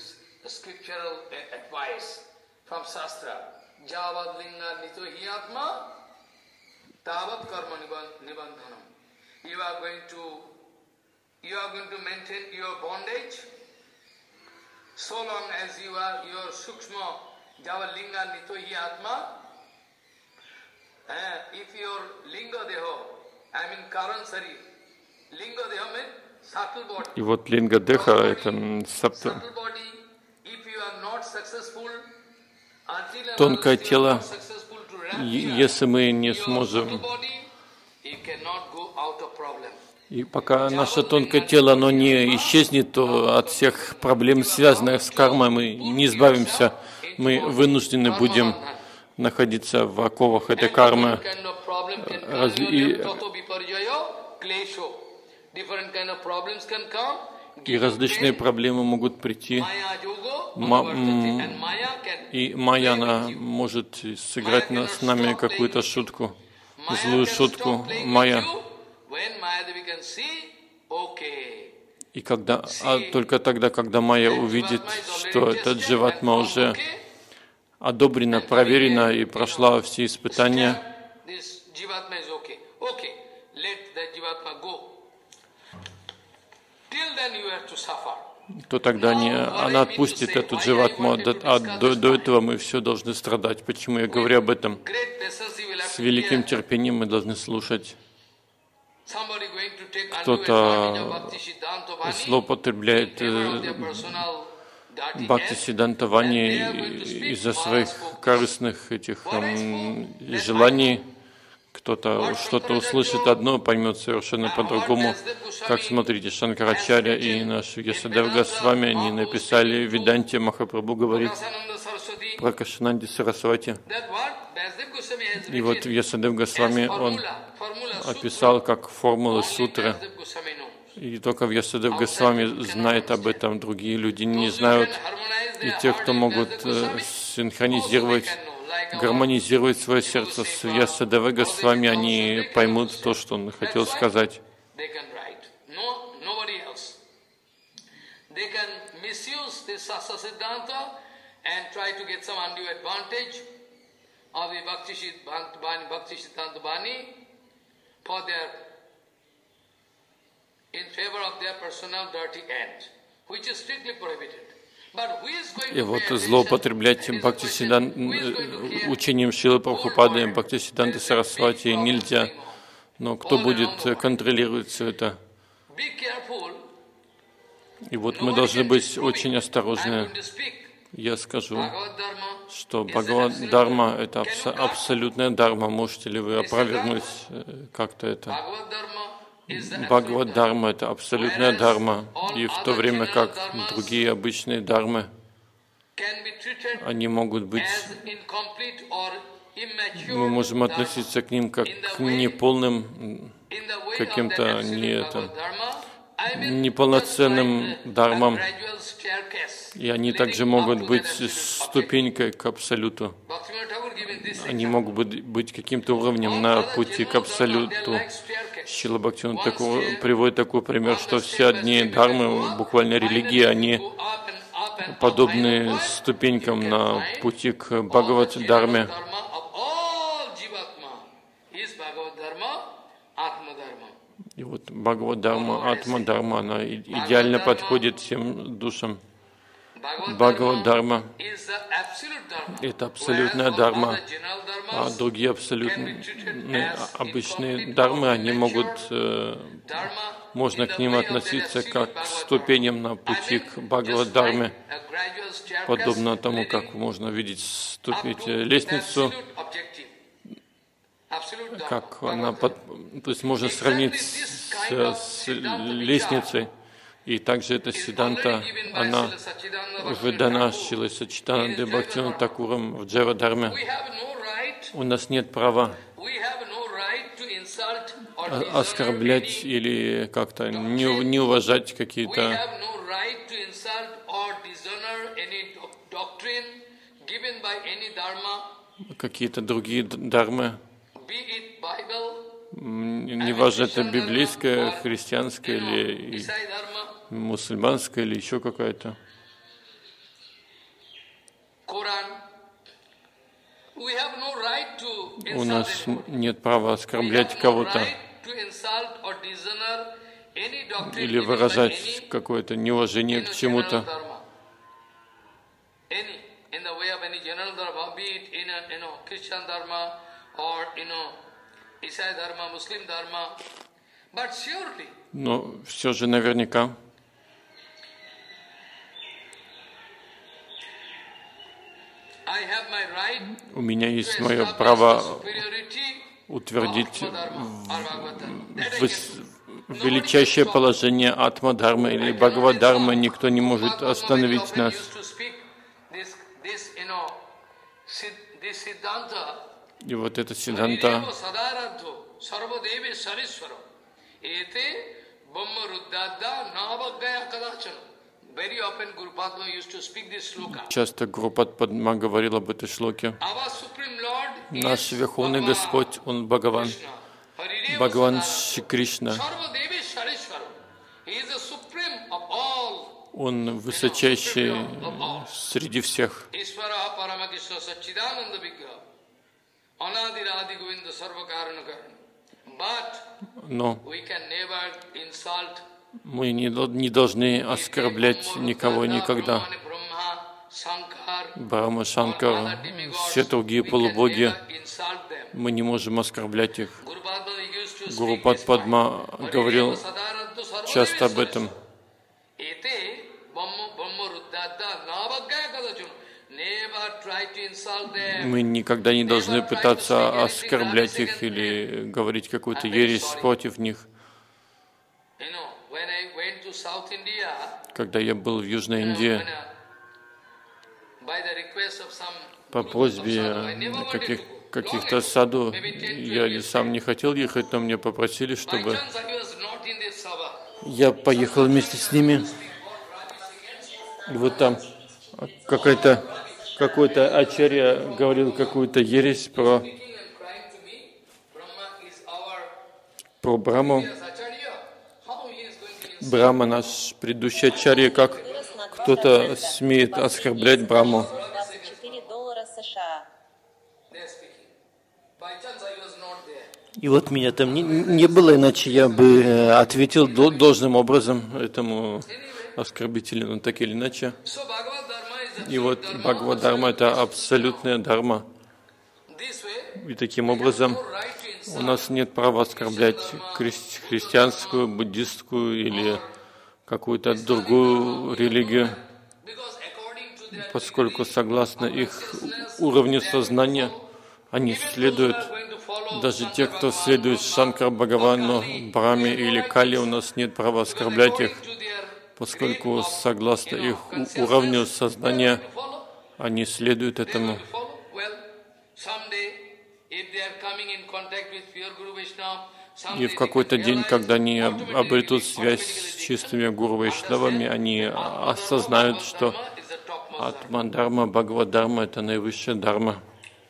you are going to maintain your bondage so long as you are your sukshma java linga nito hi atma. If your linga deho, I mean karan sari, linga deho means subtle body. И вот линга деха это subtle body. Тонкое тело. Если мы не сможем, и пока наше тонкое тело оно не исчезнет, то от всех проблем, связанных с кармой, мы не избавимся. Мы вынуждены будем находиться в оковах этой кармы. И различные проблемы могут прийти. И майя, она может сыграть с нами какую-то шутку, злую шутку. Майя. И когда, только тогда, когда майя увидит, что этот дживатма уже одобрена, проверена и прошла все испытания, то тогда она отпустит эту дживатму, а до этого мы все должны страдать. Почему я говорю об этом? С великим терпением мы должны слушать. Кто-то злоупотребляет Бхактисиддханта Вани из-за своих корыстных этих желаний. Кто-то что-то услышит одно, поймет совершенно по-другому. Как смотрите, Шанкарачарья и наш Вьясадева Госвами, они написали в Веданте, Махапрабху говорит про Кашананди Сарасвати. И вот Вьясадева Госвами, он описал как формулы сутры. И только Вьясадева Госвами знает об этом, другие люди не знают. И те, кто могут синхронизировать, гармонизировать свое сердце с Вьясадева Госвами, они поймут то, что он хотел сказать. И вот злоупотреблять учением Шрилы Прабхупады, Бхактисиддханты Сарасвати нельзя. Но кто будет контролировать все это? И вот мы должны быть очень осторожны. Я скажу, что Бхагавад-дарма — это абсолютная дарма. Можете ли вы опровергнуть как-то это? Бхагавад-дарма — это абсолютная дарма. И в то время как другие обычные дармы, они могут быть, мы можем относиться к ним как к неполным, каким-то неполноценным дармам. И они также могут быть ступенькой к Абсолюту. Они могут быть каким-то уровнем на пути к Абсолюту. Шрила Бхактивинода Тхакур приводит такой пример, что все одни дармы, буквально религии, они подобны ступенькам на пути к Бхагавад-дарме. И вот Бхагавад-дарма, Атма-дарма, она идеально подходит всем душам. Бхагавад-дарма — это абсолютная дарма, а другие абсолютные обычные дармы, они могут, можно к ним относиться как к ступеням на пути к Бхагавад-дарме, подобно тому, как можно видеть лестницу, как она, то есть можно сравнить с лестницей. И также эта сиддханта, она выдана Шрилой Саччитанандой Бхактивинодом Тхакуром в Джава-дарме. У нас нет права оскорблять или как-то не уважать какие-то другие дармы. Неважно, это библейская, христианская или мусульманская или еще какая-то. У нас нет права оскорблять кого-то или выражать какое-то неуважение к чему-то. Но все же наверняка у меня есть мое право утвердить величайшее положение Атма-дармы или Бхагавад-дармы. Никто не может остановить нас. И вот эта сиддханта,
very often Guru Padma used to speak this sloka.
Часто Гурупад Падма говорил об этой шлоке.
Our Supreme Lord
Наш
is
Верховный
Bhagavan
Господь, Он Бхагаван,
Krishna. Harideva
Бхагаван
Sadara.
Шри Кришна.
Sarva Devi Sarishwara. He is the supreme of all.
Он высочайший среди всех.
Ishvara Paramakishna Satchidananda Vigraha. Anadiradi Govinda Sarva Karana Karana. But
Но
we can never insult
мы не должны оскорблять никого никогда.
Brahma, Shankar,
Брахма, Шанкар, все другие полубоги,
insult them.
мы не можем оскорблять их.
Guru Padma used to speak
Гурупад
this
Падма
point.
говорил
Sadarantu sarva
часто об
devi
этом.
Ete Brahma Ruddhada Navagya Kadachun. Never try to insult them.
Мы никогда не должны пытаться оскорблять их или говорить какую-то ересь против них.
You know, when I went to South India,
Когда я был в Южной Индии,
by the request of some
по просьбе каких-то саду, я сам не хотел ехать, но мне попросили, чтобы я поехал вместе с ними. И вот там какой-то ачарья говорил какую-то ересь про Брахму. Брахма, наш предыдущий ачарья, как кто-то смеет оскорблять Брахму.
$4 США.
И вот меня там не было, иначе я бы ответил должным образом этому оскорбителю, но так или иначе. И вот Бхагавад-дарма — это абсолютная дарма. И таким образом у нас нет права оскорблять христианскую, буддистскую или какую-то другую религию, поскольку согласно их уровню сознания они следуют, даже те, кто следует Шанкар Бхагавану, Брахме или Кали, у нас нет права оскорблять их, поскольку согласно их уровню сознания они следуют этому. И в какой-то день, когда они обретут связь с чистыми Гуру Вайшнавами, они осознают, что Атма-дарма, Бхагавад-дарма — это наивысшая дарма.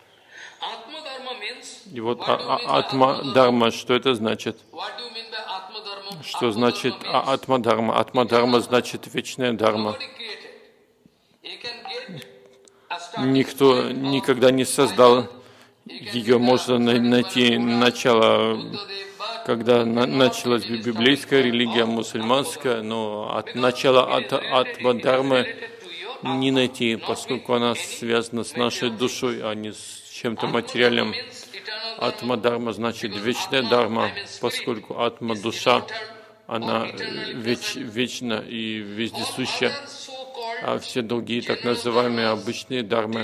И вот Атма-дарма, что это значит? Что значит Атма-дарма? Атма-дарма значит вечная дарма. Никто никогда не создал ее, можно найти начало, когда началась библейская религия, мусульманская, но от начала Атма-дармы не найти, поскольку она связана с нашей душой, а не с чем-то материальным. Атма-дарма значит вечная дарма, поскольку атма-душа, она вечна и вездесуща, а все другие так называемые обычные дармы,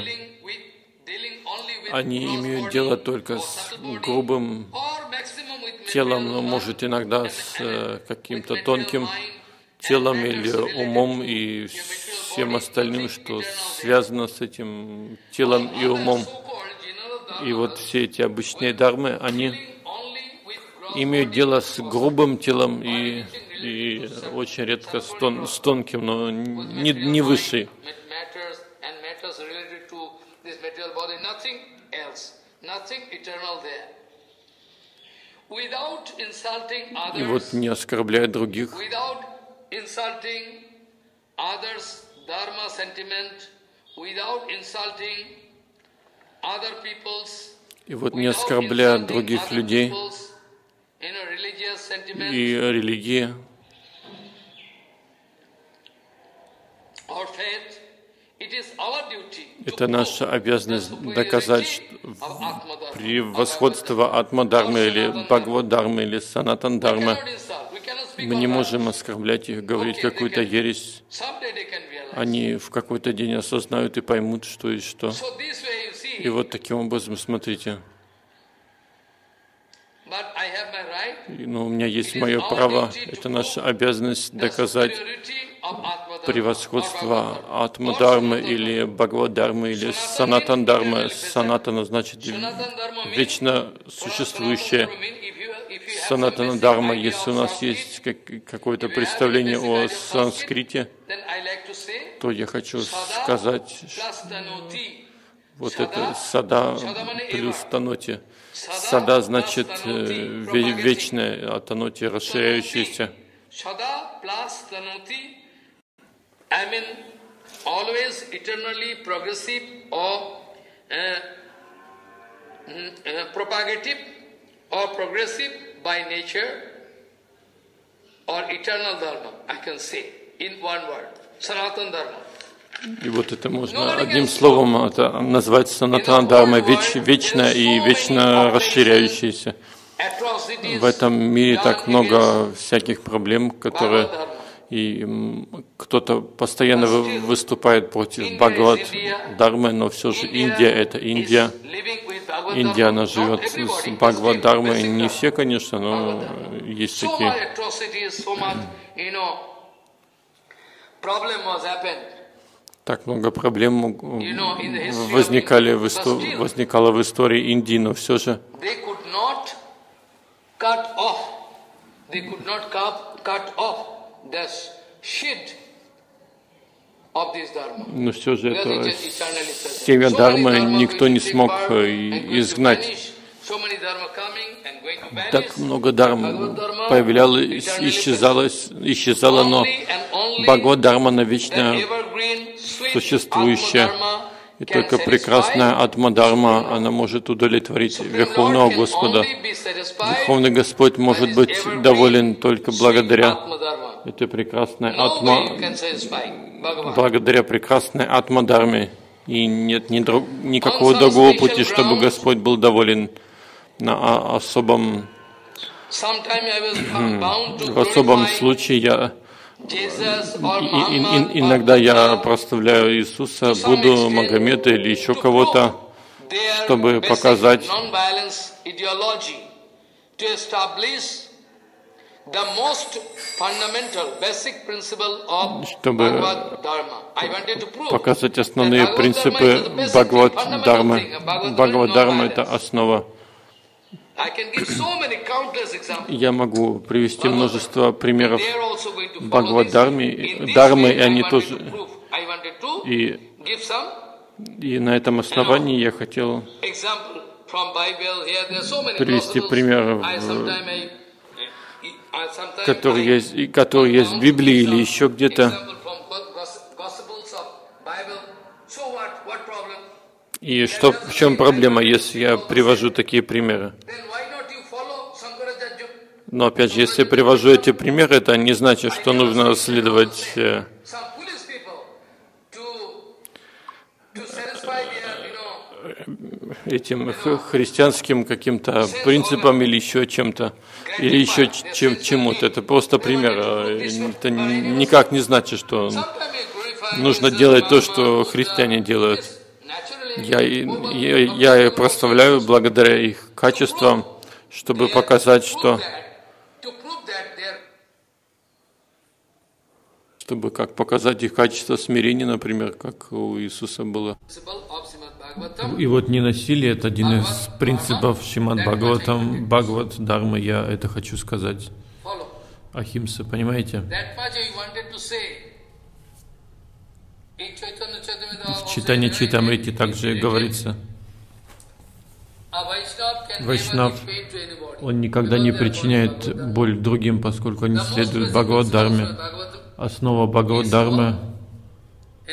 они имеют дело только с грубым телом, но может иногда с каким-то тонким телом или умом и всем остальным, что связано с этим телом и умом. И вот все эти обычные дармы, они имеют дело с грубым телом и очень редко с тонким, но не выше. И вот не оскорбляя других, и вот не оскорбляя других людей и религии, это наша обязанность доказать превосходство Атма-дармы или Бхагавад-дармы или Санатан-дармы. Мы не можем оскорблять их, говорить какую-то ересь. Они в какой-то день осознают и поймут, что и что. И вот таким образом, смотрите. Но у меня есть мое право, это наша обязанность доказать превосходство Атма-дармы или Бхагавад-дармы или Санатан-дармы. Санатана значит вечно существующее. Санатана-дарма, если у нас есть какое-то представление о санскрите, то я хочу сказать,
plus tanoti.
вот это сада плюс таноти. Сада значит вечное, а таноти расширяющееся.
Sada plus tanoti. I mean, always eternally progressive or propagative or progressive by nature or eternal dharma, I can say, in one word, Sanatana dharma.
И вот это можно одним словом это назвать санатана дharma, вечное и вечно расширяющееся. В этом мире так много всяких проблем, которые и кто-то постоянно выступает против Бхагават Дharмы, но все же Индия — это Индия. Индия, она живет с Бхагават Дharмой. Не все, конечно, но есть такие. Так много проблем возникало в истории Индии, но все же но все же это семя Дharмы никто не смог изгнать. Так много Дharм появлялось, исчезало, но Бхагават Дharма навечно существующая. И только прекрасная Атма Дharma, она может удовлетворить Верховного Господа. Верховный Господь может быть доволен только благодаря этой прекрасной Атма, благодаря прекрасной Атма Дharме. И нет никакого другого пути, чтобы Господь был доволен на особом случае. Иногда я прославляю Иисуса, Будду, Магомеда или еще кого-то, чтобы показать, чтобы показать основные принципы Бхагават Дharмы. Бхагават Дharма — это основа. Я могу привести множество примеров Бхагават Дharмы, и они тоже. И на этом основании я хотел привести примеры, которые есть в Библии или еще где-то. И в чем проблема, если я привожу такие примеры? Но опять же, если я привожу эти примеры, это не значит, что нужно следовать этим христианским каким-то принципам или еще чем-то, или еще чему-то. Это просто пример. Это никак не значит, что нужно делать то, что христиане делают. Я прославляю благодаря их качествам, чтобы показать, чтобы показать их качество смирения, например, как у Иисуса было. И вот ненасилие — это один из принципов Шримад Бхагаватам, Бхагават Дharмы, я это хочу сказать. Ахимса, понимаете? В Чайтанья Чайтамрите также говорится, Вайшнав, он никогда не причиняет боль другим, поскольку они следуют Бхагават Дharме. Основа Бхагават Дharмы —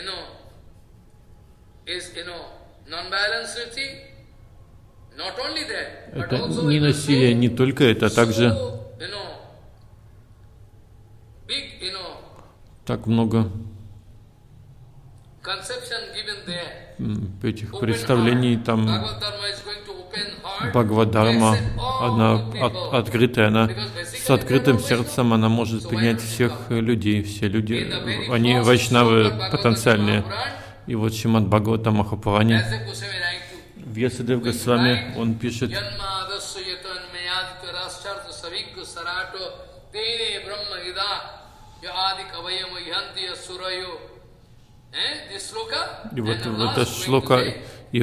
это не насилие, не только это, а также так много этих представлений, там Бхагават Дharma, она открытая, она с открытым сердцем, она может принять всех людей, все люди, они вайшнавы потенциальные. И вот Шримад Бхагаватам Махапурани, Вьясадев Госвами, он пишет, и вот эта шлока, и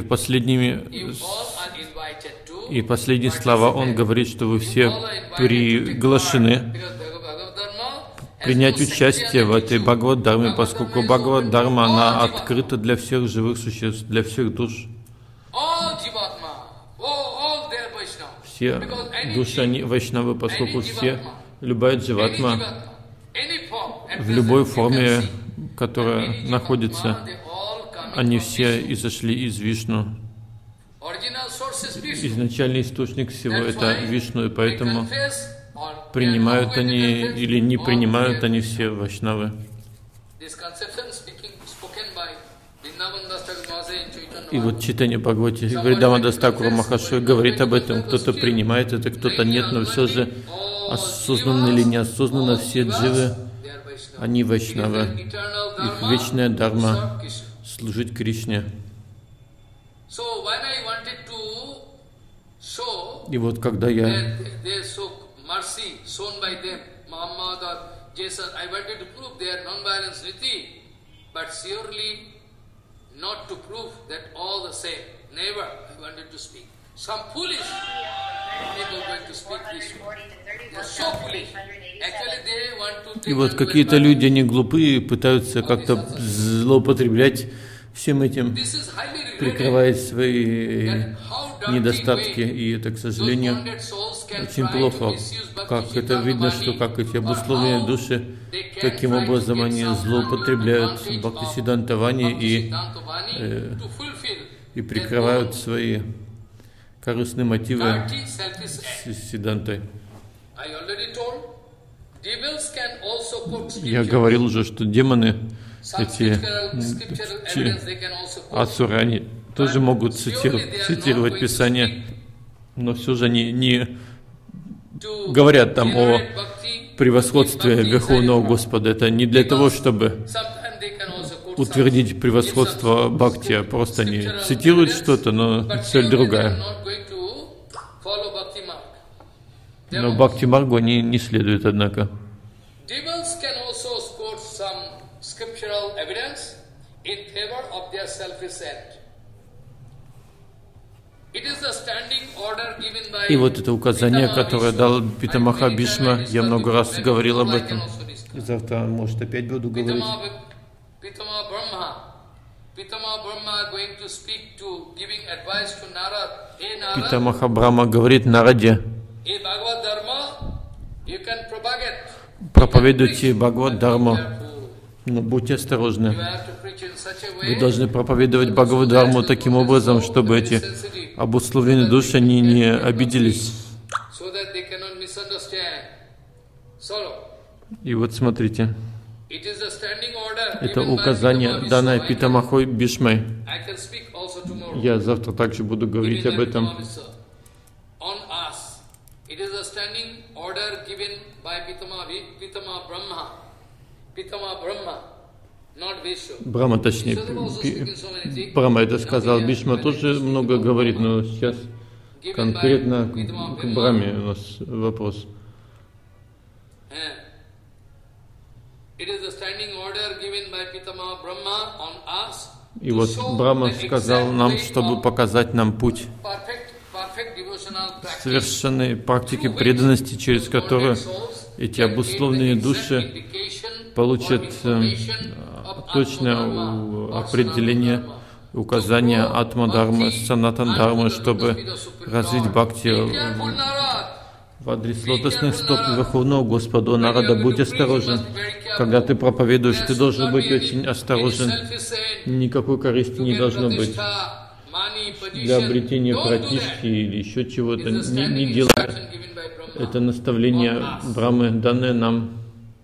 последние слова он говорит, что вы все приглашены, принять участие в этой Бхагавад-дарме, поскольку Бхагавад-дарма, она открыта для всех живых существ, для всех душ. Все души, они вайшнавы, поскольку все, любая дживатма, в любой форме, которая находится, они все изошли из Вишну. Изначальный источник всего это Вишну, и поэтому принимают они или не принимают они все вайшнавы. И вот читание Бхагавати, Вридамадас Тхакур Махашой говорит об этом. Кто-то принимает это, кто-то нет, но все же осознанно или неосознанно все дживы, они вайшнавы. Их вечная дharma — служить Кришне. И вот когда я
not to prove that all the same. Never I wanted to speak. Some foolish people going to speak this way. They are so foolish. Actually they want to take.
И вот какие-то люди, они глупые, пытаются как-то злоупотреблять всем этим, прикрывая свои недостатки. И это, к сожалению, очень плохо. Как это видно, что как эти обусловленные души, каким образом они злоупотребляют Бхактисиданта Вани и прикрывают свои корыстные мотивы Сидантой. Я говорил уже, что демоны, эти асуры, они тоже могут цитировать Писание, но все же они не говорят там о превосходстве Верховного Господа. Это не для того, чтобы утвердить превосходство Бхакти, а просто они цитируют что-то, но цель другая. Но Бхакти-маргу они не следуют, однако. И вот это указание, которое дал Питамаха Бхишма, я много раз говорил об этом. И завтра, может, опять буду говорить. Питамаха Брахма говорит Нараде: проповедуйте Бхагавад-дарму, но будьте осторожны. Вы должны проповедовать Бхагавад-дарму таким образом, чтобы эти обусловленные души они не обиделись. И вот смотрите, это указание, данное Питамахой Бхишмой. Я завтра также буду говорить об этом. Брахма, точнее, Брахма это сказал, Бхишма тоже много говорит, но сейчас конкретно к Брахме у нас вопрос. И вот Брахма сказал нам, чтобы показать нам путь совершенной практики преданности, через которую эти обусловленные души получат точное определение, указание Атма-дармы, Санатан-дармы, чтобы развить бхакти в адрес лотосных стоп Верховного Господа. Нарада, будь осторожен. Когда ты проповедуешь, ты должен быть очень осторожен. Никакой корысти не должно быть для обретения пратишки или еще чего-то. Не делай. Это наставление Брахмы, данное нам.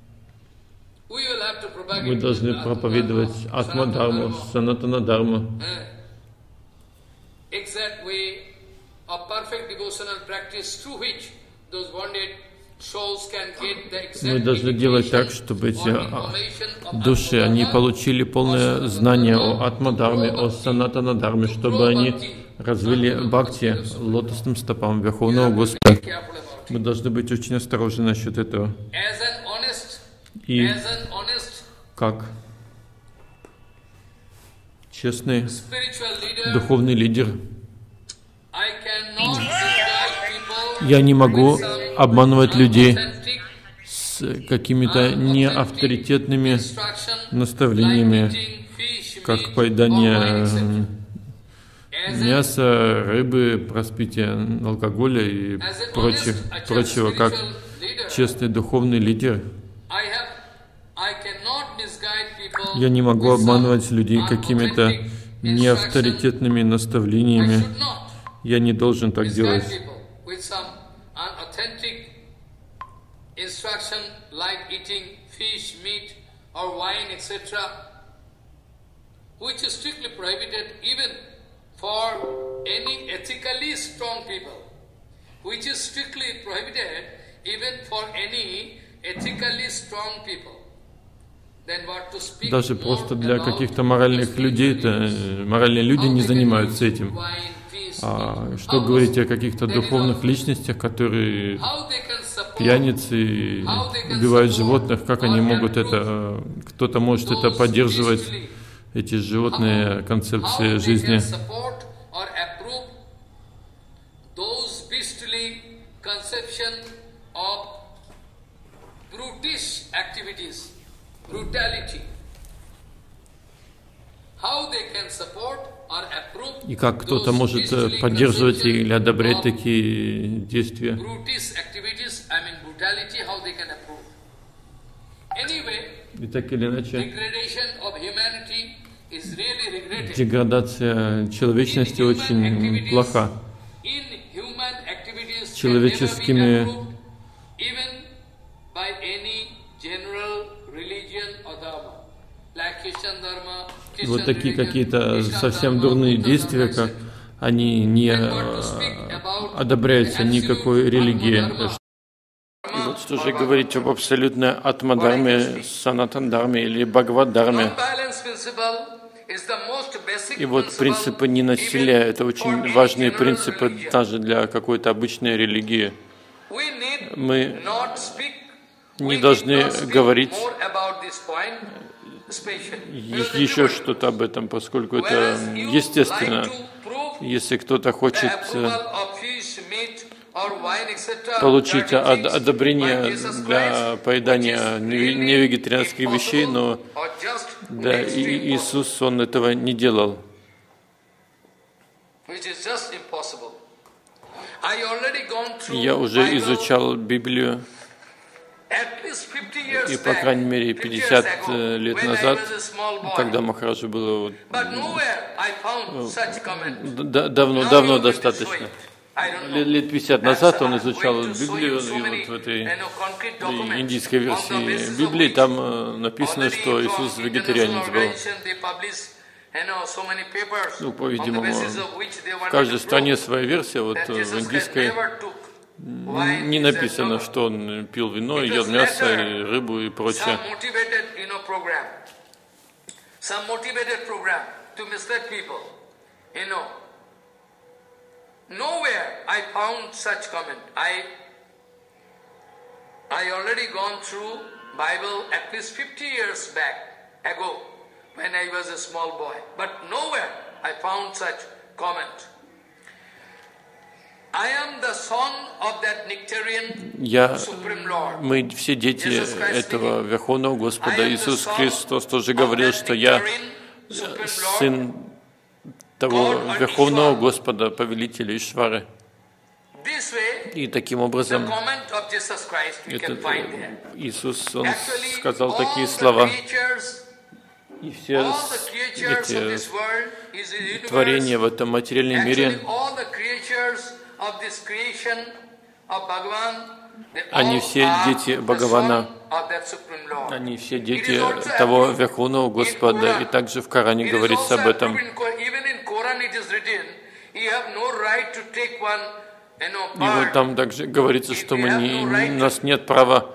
Мы должны проповедовать Атма-дарму, Санатана-дарму. Мы должны делать так, чтобы эти души, они получили полное знание о Атма-дарме, о Санатана-дарме, чтобы они развили бхакти лотосным стопам Верховного Господа. Мы должны быть очень осторожны насчет этого. И как честный духовный лидер, я не могу обманывать людей с какими-то неавторитетными наставлениями, как поедание мяса, рыбы, распитие алкоголя и прочего, как честный духовный лидер. Я не могу обманывать людей какими-то неавторитетными наставлениями. Я не должен так делать. Даже просто для каких-то моральных людей, моральные люди не занимаются этим. А что говорить о каких-то духовных личностях, которые пьяницы, убивают животных, как они могут это, кто-то может это поддерживать, эти животные концепции жизни. И как кто-то может поддерживать или одобрять такие действия. И так или иначе, деградация человечности очень плоха. Человеческими вот такие какие-то совсем дурные действия, как они не одобряются никакой религии. И вот что же говорить об абсолютной атма-дарме, санатан-дарме или бхагават-дарме. И вот принципы ненасилия — это очень важные принципы даже для какой-то обычной религии. Мы не должны говорить еще что-то об этом, поскольку это естественно. Если кто-то хочет получить одобрение для поедания невегетарианских вещей, но да, Иисус, Он этого не делал. Я уже изучал Библию, и, по крайней мере, 50 лет назад, когда Махараджу было давно достаточно. Лет 50 назад он изучал Библию, и вот в этой индийской версии Библии там написано, что Иисус вегетарианец был. Ну, по-видимому, в каждой стране своя версия, вот в индийской не написано, что он пил вино, ел мясо, и рыбу и прочее.
Nowhere I found such comment. I already gone through Bible at least 50 years ago when I was a small boy, but nowhere I found such comment. I am the son of that nectarian Supreme Lord.
Мы все дети этого Верховного Господа. Иисус Христос тоже говорил, что я сын того Верховного Господа, повелителя Ишвары. И таким образом Иисус, Он сказал такие слова. И все эти творения в этом материальном мире, они все дети Бхагавана, они все дети того Верховного Господа, и также в Коране говорится об этом. И вот там также говорится, что у нас нет права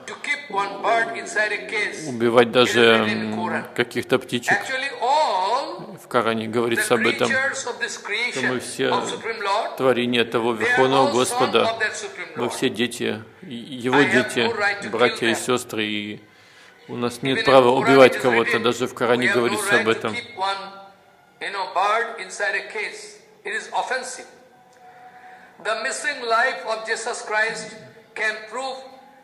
убивать даже каких-то птичек. В Коране говорится об этом, что мы все творения того Верховного Господа, мы все дети, Его дети, братья и сестры, и у нас нет права убивать кого-то, даже в Коране говорится об этом.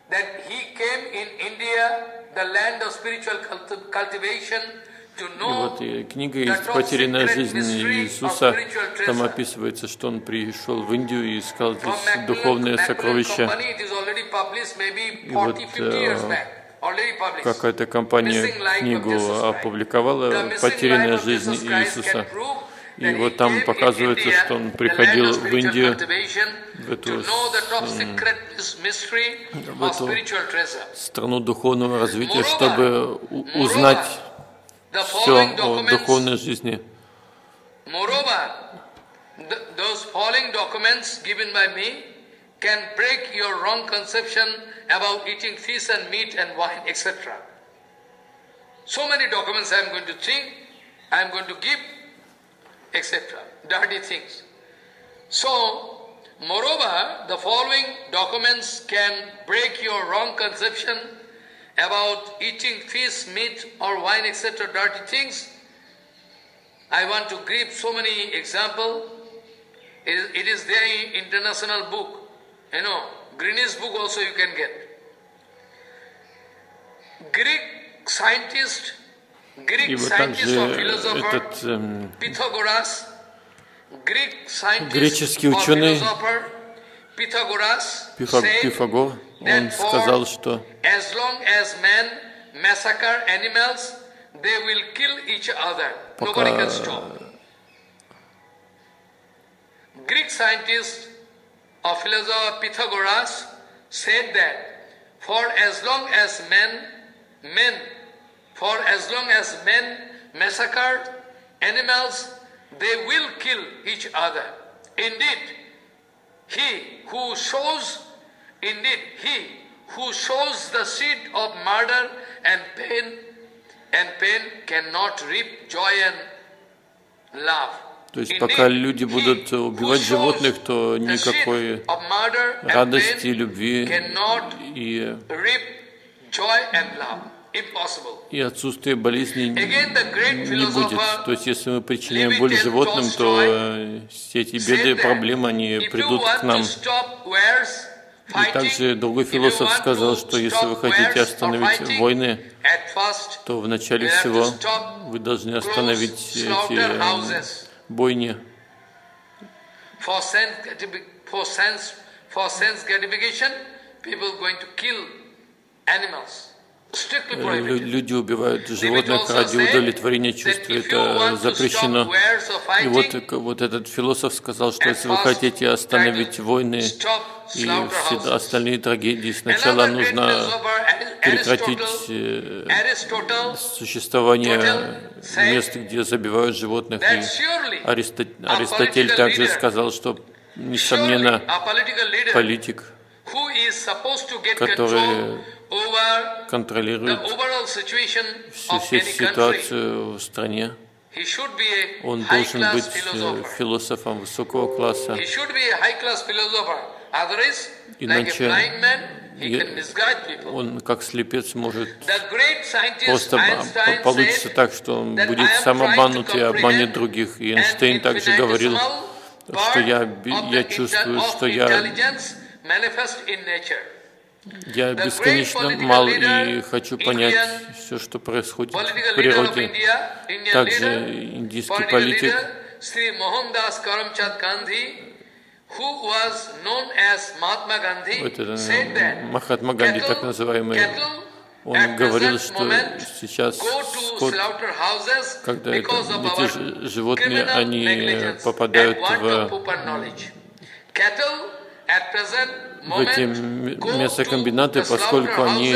that he came in India, the land of spiritual cultivation, to
И
know
вот и книга
the top
«Потерянная
secret
жизнь
mystery of
Иисуса»,
spiritual
там
treasure.
описывается, что он пришел в Индию и искал
From
здесь духовные
Macmillan
сокровища.
Company, it is already published maybe
И вот
40-50 years back. Already published.
какая-то компания
Missing Life of
книгу
Jesus Christ.
опубликовала
The missing
«Потерянная
life of
жизнь
Jesus Christ
Иисуса».
can prove
И
that he
вот там
came in
показывается,
India,
что он
the
приходил
land of
в
spiritual
Индию,
cultivation,
в эту
to know the top secret mystery
в
of
эту
spiritual treasure.
страну духовного развития,
Moreover,
чтобы узнать
the
все
following
о
documents,
духовной жизни.
moreover, those following documents given by me can break your wrong conception about eating fish and meat and wine, etc. So many documents I am going to think, I am going to give, etc. Dirty things. So, moreover, the following documents can break your wrong conception about eating fish, meat or wine, etc. dirty things. I want to give so many examples. It is there in international book. You know, Greenwich book also you can get.
И вот также этот греческий ученый Пифагор, он сказал, что пока
Greek scientist or philosopher Pythagoras said that for as long as men massacre animals, they will kill each other. Indeed, he who sows the seed of murder and pain cannot reap joy and love.
То есть пока люди будут убивать животных, то никакой радости, любви и отсутствие болезней не будет. То есть если мы причиняем боль животным, то все эти беды, проблемы, они придут к нам. И также другой философ сказал, что если вы хотите остановить войны, то вначале всего вы должны остановить эти бойни. Люди убивают животных ради удовлетворения чувств, это запрещено. И вот этот философ сказал, что если вы хотите остановить войны и все остальные трагедии, сначала нужно прекратить существование мест, где забивают животных. И Аристотель также сказал, что, несомненно, политик, который контролирует всю ситуацию в стране, он должен быть философом высокого класса. Иначе он, как слепец, может просто получится так, что он будет сам обманут и обманет других. И Эйнштейн также говорил, что я чувствую, что я бесконечно мал и хочу понять все, что происходит в природе. Также индийский политик, Махатма Ганди, так называемый, он говорил, что сейчас скот, когда эти животные, они попадают в эти мясокомбинаты, поскольку они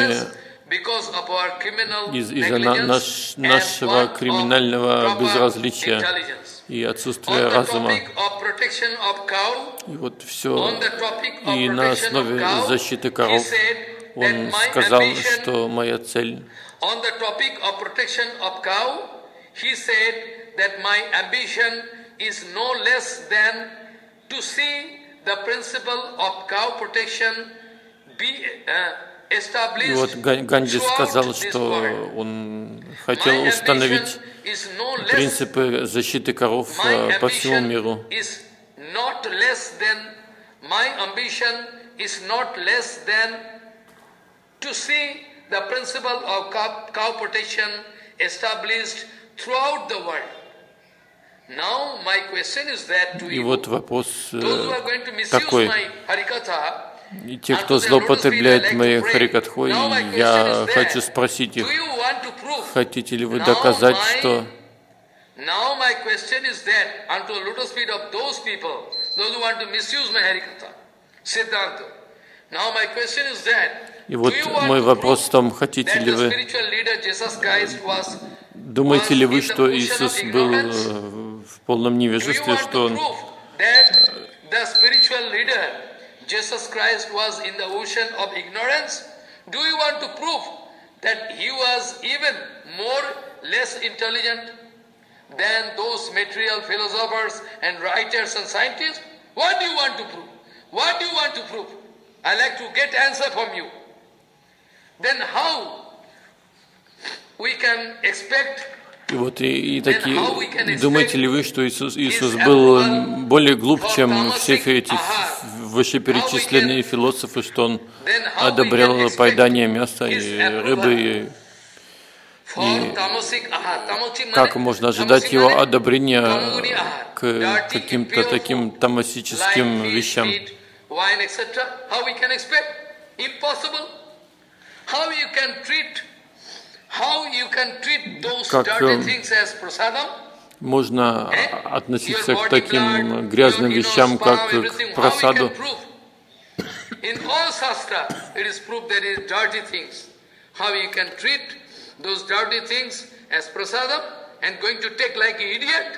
из-за нашего криминального безразличия и отсутствия разума. И вот все. И на основе защиты коров он сказал, что моя цель И вот Ганди сказал, что он хотел установить принципы защиты коров по всему миру.
to see the principle of cow protection established throughout the world. Now my question is that to
И
you,
вот вопрос
those who are going to misuse
такой.
my Harikatha,
И те, кто злоупотребляет моей Харикатхой, я хочу спросить их,
do you want to prove?
хотите ли вы доказать, что
Now my question is that unto the lotus feet of those people, those who want to misuse my Harikatha, Siddhanta. Now my question is that,
И вот
do you want
мой
to
вопрос
prove
в том, хотите
that
ли
the
вы,
spiritual leader Jesus Christ was
думаете ли вы,
in the
что
ocean of
Иисус был
ignorance?
в полном
Do you
невежестве,
want
что
to
Он
prove that the spiritual leader Jesus Christ was in the ocean of ignorance? Do you want to prove that he was even less intelligent than those material philosophers and writers and scientists? What do you want to prove? What do you want to prove? I like to get answer from you. Then how we can expect?
И вот и такие, думаете ли вы, что Иисус был более глуп, чем все эти вышеперечисленные философы, что Он одобрял поедание мяса и рыбы, и как можно ожидать Его одобрения к каким-то таким тамасическим вещам? Как можно относиться к таким грязным вещам, как к прасаду?
Those dirty things as prasadam and going to take like an idiot.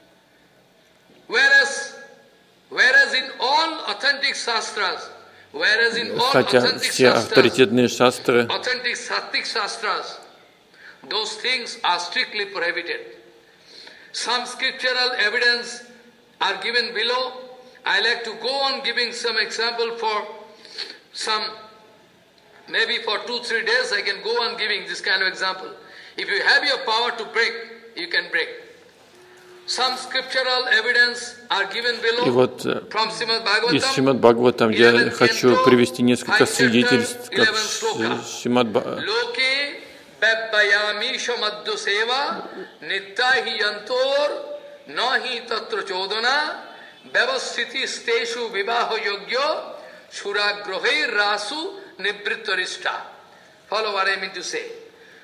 Whereas in all authentic shastras,
Хотя все авторитетные шастры,
authentic sattvic shastras, those things are strictly prohibited. Some scriptural evidence are given below. I like to go on giving some example for some. Maybe for 2-3 days I can go on giving this kind of example. If you have your power to break, you can break. Some scriptural evidence are given below.
И вот
from Srimad
из
Bhagavatam.
Шримад Бхагаватам я хочу привести несколько свидетельств, как Шримад
Loke babbayami shamaddu seva nittahi yantor nahi tatra chodana vyavasthiti steshu vivaho yogyo shuragrohe rasu nibrittarishta. Follow what I mean to say.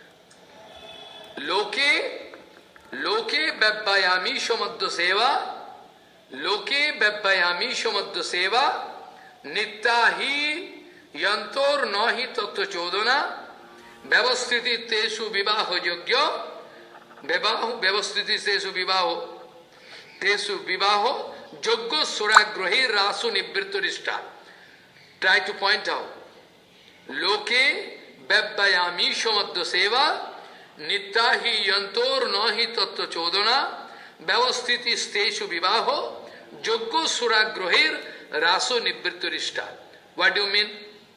Loke babbayami shamaddu seva nittahi yantor nahi tatra chodana vyavasthiti teshu vivaho yogyo vyavasthiti teshu vivaho yogyo suragrohe rasu nibrittarishta. Try to point out. Loke babbayami shamaddu seva nittahi yantor nahi tattva chodana vyavasthiti steshu vivaho yogyo suragroher raso nibrittarishta. What do you mean?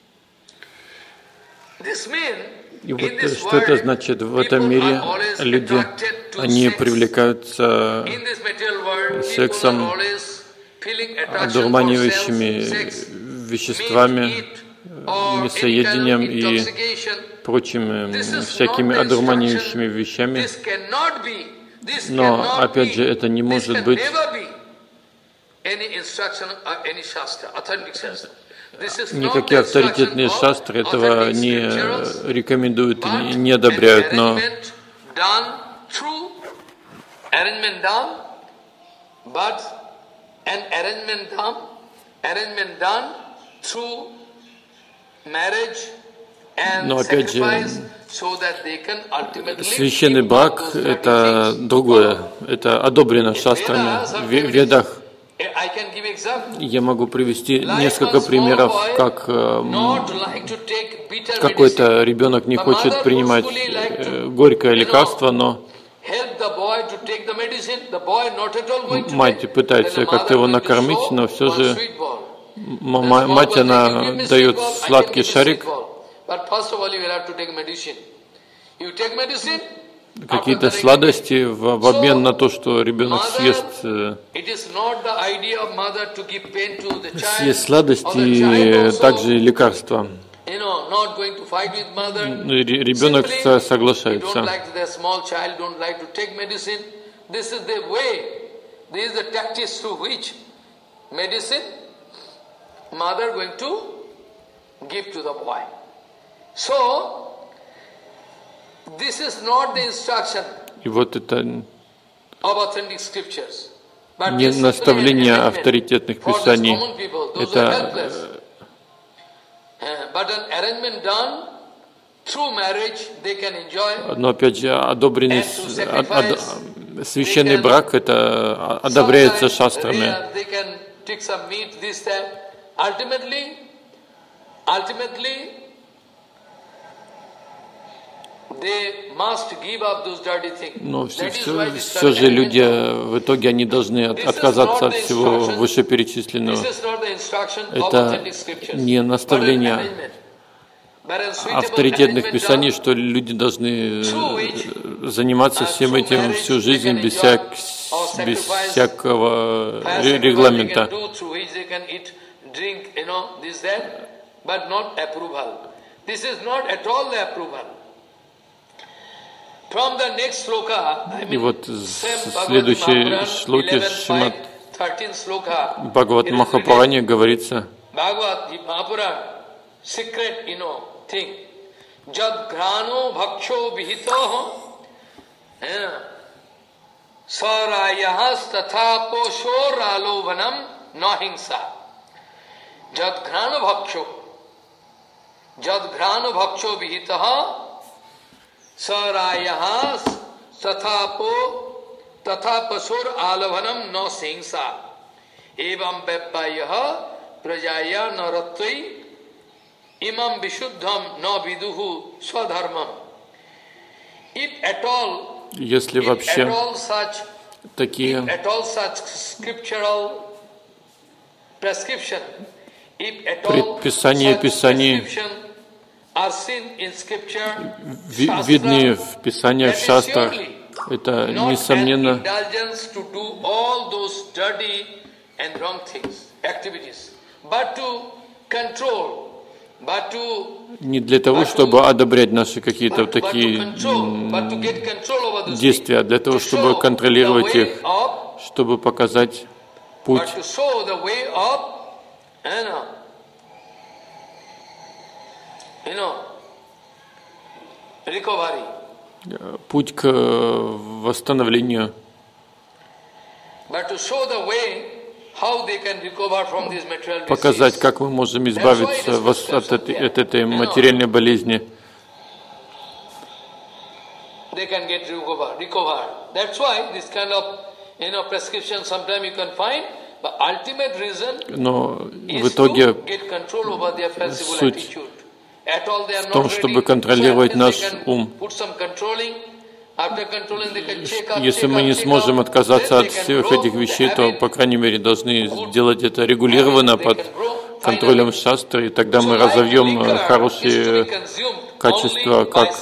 This means
И вот что это значит? В этом мире люди, они привлекаются сексом, одурманивающими веществами, мясоедением и прочими всякими одурманивающими вещами. Но, опять же, это не может быть никакие авторитетные шастры этого не рекомендуют, не одобряют, но опять же, священный брак — это другое, это одобрено шастрами в ведах. Я могу привести несколько примеров, как какой-то ребенок не хочет принимать горькое лекарство, но мать пытается как-то его накормить, но все же мать, она дает сладкий шарик, какие-то сладости в обмен на то, что ребенок съест сладости и также лекарства.
not going to fight with mother.
Ребенок соглашается.
Don't like the small child, don't like to take medicine. This is the way. This is the tactics through which medicine mother going to give to the boy. So this is not the instruction
И вот это
of authentic scriptures.
не наставление авторитетных писаний. Это но опять же одобренный священный брак, это одобряется шастрами. Но все же люди в итоге они должны отказаться от всего вышеперечисленного. Это не наставление авторитетных писаний, что люди должны заниматься всем этим всю жизнь без всякого регламента. И вот в следующей шлоке Шримад Бхагават Махапуране говорится,
secret, thing. Jad grano bhaksho vihitoh sarayahas tatha poshor alovanam nahingsa. Jad grano bhaksho vihitoh sarayahas tatha pasor alovanam nahingsa. Evam beppayaha prajaya naratvai imam vishuddham na viduhu swadharmam. If at all,
если вообще такие предписания Писаний видны в Писаниях, в шастрах, это несомненно не для того, чтобы одобрять наши какие-то такие действия, а для того, чтобы контролировать их, чтобы показать путь, путь к восстановлению. Показать, как мы можем избавиться от этой материальной болезни. Но в итоге суть в том, чтобы контролировать наш ум. Если мы не сможем отказаться от всех этих вещей, то, по крайней мере, должны сделать это регулированно под контролем шастры, и тогда мы разовьем хорошие качества, как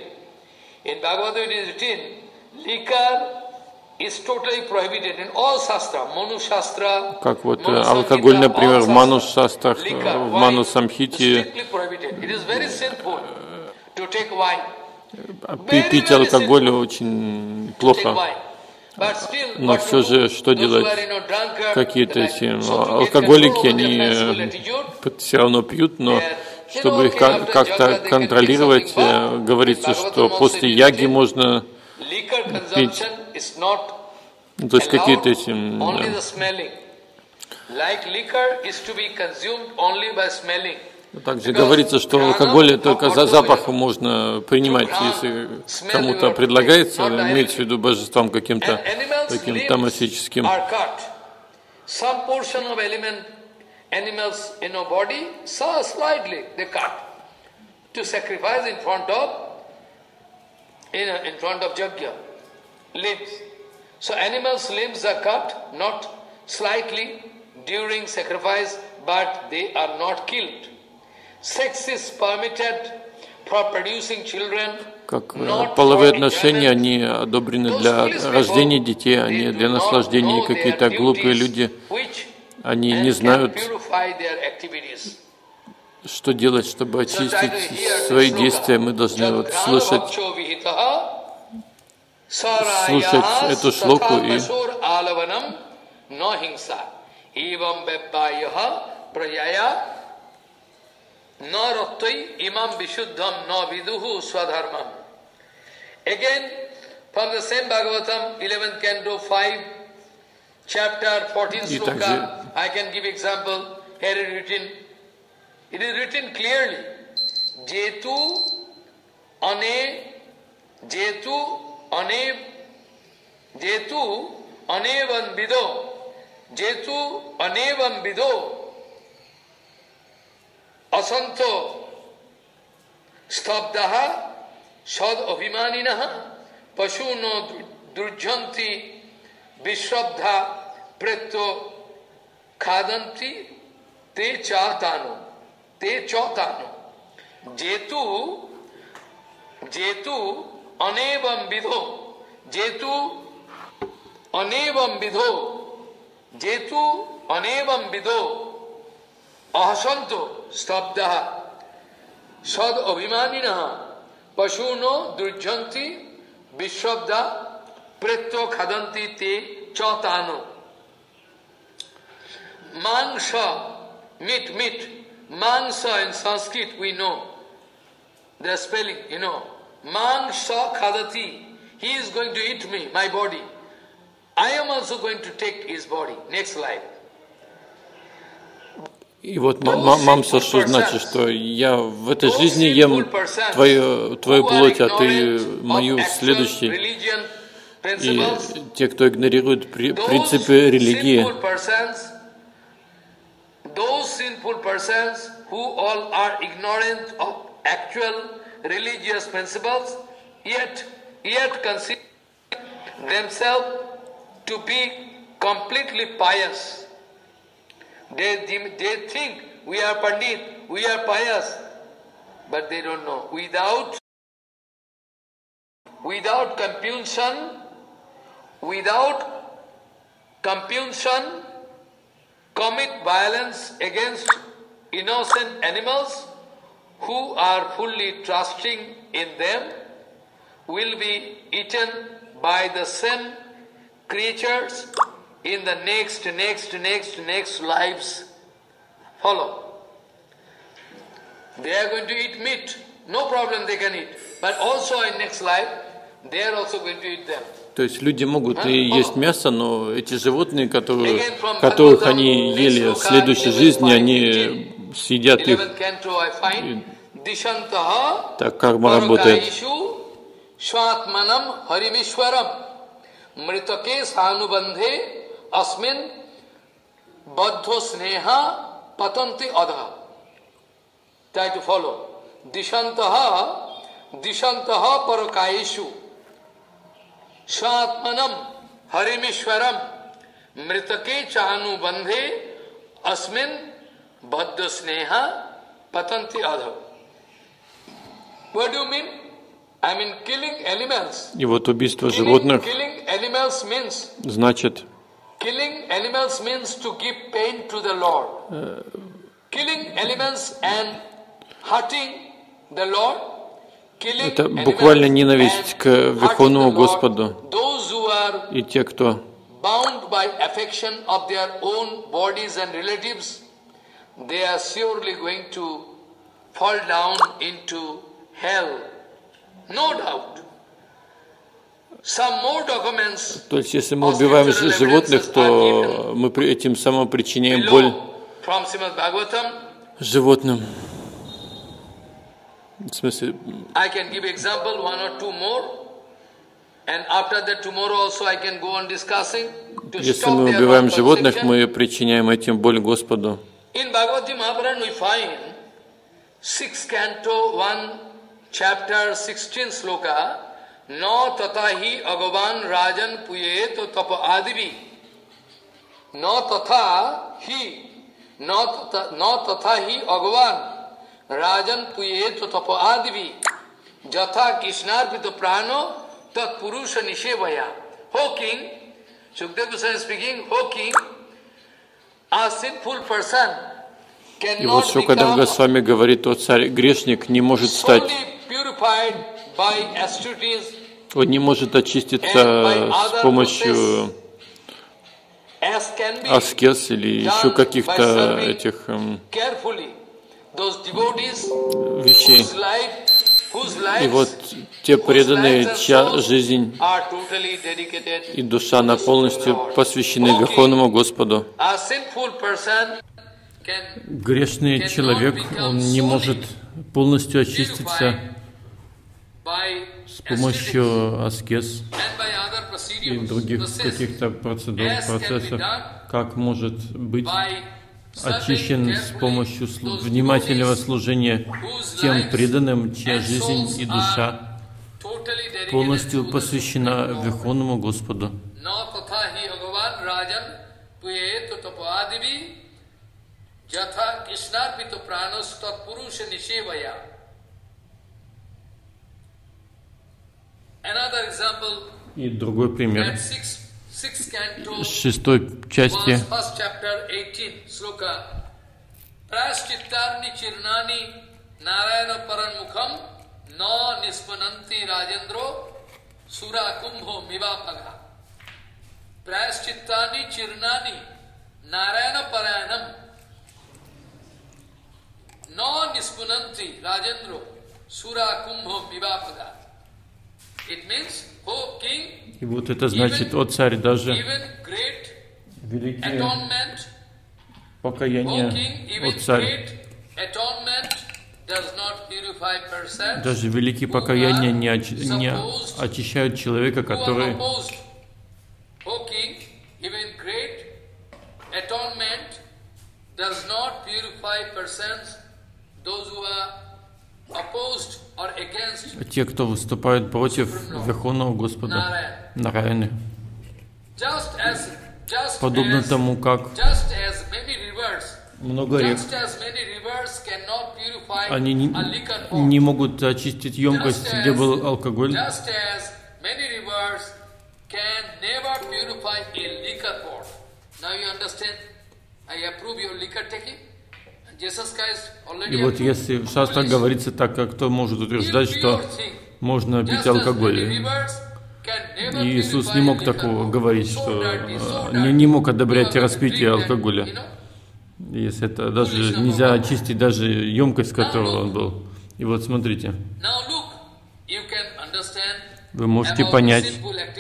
вот алкоголь, например, в Ману-шастрах, в Ману-самхите. Пить алкоголь очень плохо, но все же что делать? Какие-то эти алкоголики, они все равно пьют, но чтобы их как-то контролировать, говорится, что после яги можно пить, то есть какие-то эти... Также говорится, что алкоголь только за запахом можно принимать, если кому-то предлагается, имеется в виду божествам каким-то таким тамасическим. Как половые отношения, они одобрены для рождения детей, а не для наслаждения. Какие-то глупые люди, они не знают, Что делать, чтобы очистить свои действия? Мы должны вот слушать эту шлоку и
Again, from the same Bhagavatam, 11th canto, 5, chapter 14 sloka, I can give example. Here it is written clearly. Jetu anevam vido asanto stabdaha sad abhimaninaha pashuno durjanti vishrabdha preto khadanti te chautano. Jetu anevam vidho ahasanto stabdaha sad abhimaninaha pashuno durjanti vishrabdha preto khadanti te chautano. Mangsha, meat. Mangsa in Sanskrit we know. The spelling, Mangsha khadati. He is going to eat me, my body. I am also going to take his body. Next slide.
И вот мамса, что значит, что я в этой жизни ем твою плоть, а ты мою в следующей. И те, кто игнорирует принципы религии,
those sinful persons who all are ignorant of actual religious principles, yet consider themselves to be completely pious. They think we are Pandit, we are pious, but they don't know. Without compunction, commit violence against innocent animals who are fully trusting in them, will be eaten by the same creatures in the next lives follow. They are going to eat meat, no problem, they can eat. But also in next life, they are also going to eat them.
То есть люди могут и есть мясо, но эти животные, которых они ели в следующей жизни, они съедят их. Так карма работает.
Try to follow. Dishantaha parakaishu Shatmanam Harimishwaram Mritake Chanu Bandhe Asmin Baddha Sneha Patanti Adha. What do you mean? I mean killing animals.
И вот убийство животных
Killing animals means
значит
to give pain to the Lord. Killing animals and hurting the Lord.
Это буквально ненависть к Верховному Господу. И те, кто
bound by affection of their own bodies and relatives, they are surely going to fall down into hell. No doubt. Some more documents.
То есть, если мы убиваем животных, то мы этим самым причиняем боль животным. В смысле?
I can give example, one or two more, and after that tomorrow also I can go on discussing.
Если мы убиваем животных, мы причиняем этим боль Господу.
In Bhagavad Mahabharata we find 6th canto 1 chapter 16 sloka, no tatahi agavan rajan puyeto tapa adivi. No tatahi agavan Rajan puyeto tapo adivi jatha krishnarpita prano tat purusha nishevaya. O king, Shukdev Goswami speaking, O king, a sinful person
И вот Шукадев Госвами говорит, о царь, грешник не может стать, он не может очиститься с помощью аскез или еще каких-то этих вещей. И вот те преданные, чья жизнь и душа, она полностью посвящены Верховному Господу. Грешный человек, он не может полностью очиститься с помощью аскез и других каких-то процедур, процессов, как может быть очищен с помощью внимательного служения тем преданным, чья жизнь и душа полностью посвящена Верховному Господу. И другой пример. В 6 части
Prashchittarni chirnani narayana paranmukham no nispananti rajendro sura kumbho mivapaga. Prashchittani chirnani narayana paranam no nispananti rajendro sura kumbho mivapaga. It means, oh king,
и вот это значит, о царь, даже
even great
великие
atonement,
покаяние, о царь, даже великие покаяния не очищают человека, который те, кто выступают против Верховного Господа Нараяны. Подобно тому, как много рек, они не могут очистить емкость, где был алкоголь, и вот если в шастрах говорится так, как кто может утверждать, что можно пить алкоголь. И Иисус не мог такого говорить, что не мог одобрять распитие алкоголя. Если это даже нельзя очистить даже емкость, в которой он был. И вот смотрите, вы можете понять,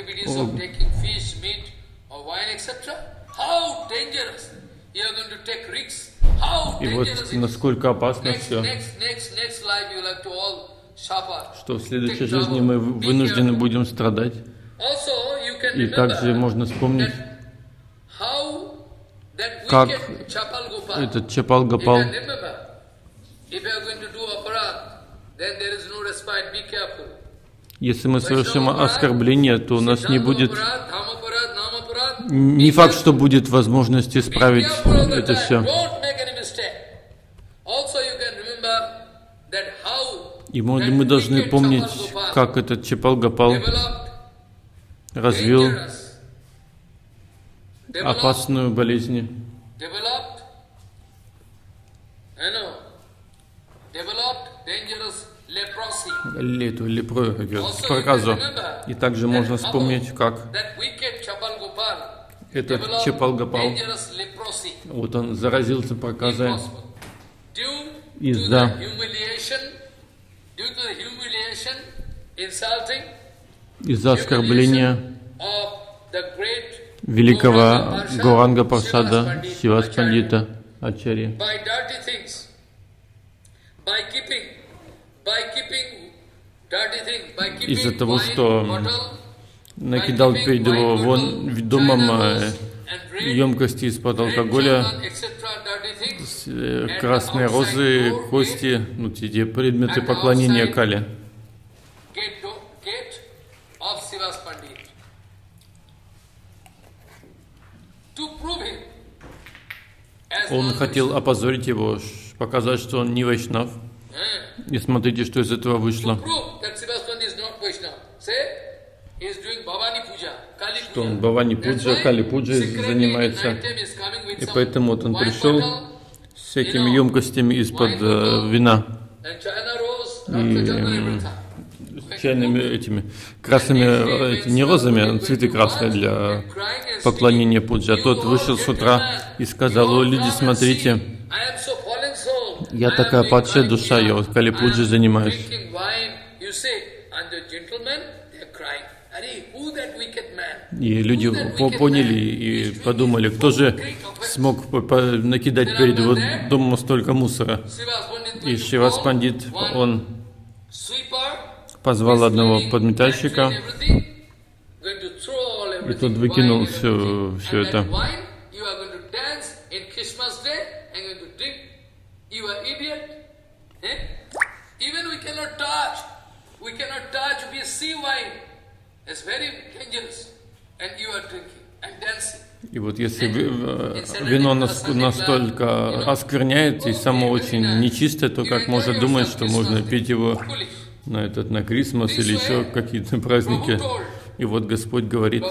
и вот насколько опасно все, что в следующей жизни мы вынуждены будем страдать. И также можно вспомнить, как этот Чапал Гопал, если мы совершим оскорбление, то у нас не будет, не факт, что будет возможность исправить это все. И мы должны помнить, как этот Чапал Гопал развил опасную болезнь, эту проказу. И также можно вспомнить, как этот Чапал Гопал, вот он заразился проказой из-за оскорбления великого Гауранга Паршада Сивас Пандита Ачарьи. Из-за того, что накидал перед его домом емкости из-под алкоголя, красные розы, кости, ну, те предметы поклонения Кали. Он хотел опозорить его, показать, что он не вайшнав. И смотрите, что из этого вышло. Что он Бавани Пуджа, Кали Пуджа занимается. И поэтому вот он пришел всякими емкостями из-под вина
and China rose,
и чайными этими красными, не розами, а цветы красные для поклонения пуджи. А тот вышел с утра и сказал: о, люди, смотрите, я такая падшая душа, я вот кали-пуджей занимаюсь. И люди поняли и подумали, кто же смог накидать перед его домом столько мусора. И Шривас Пандит, он позвал одного подметальщика, и тот выкинул все это. И вот если вино настолько оскверняет и само очень нечистое, то как можно думать, что можно пить его на Крисмас или еще какие-то праздники? И вот Господь говорит: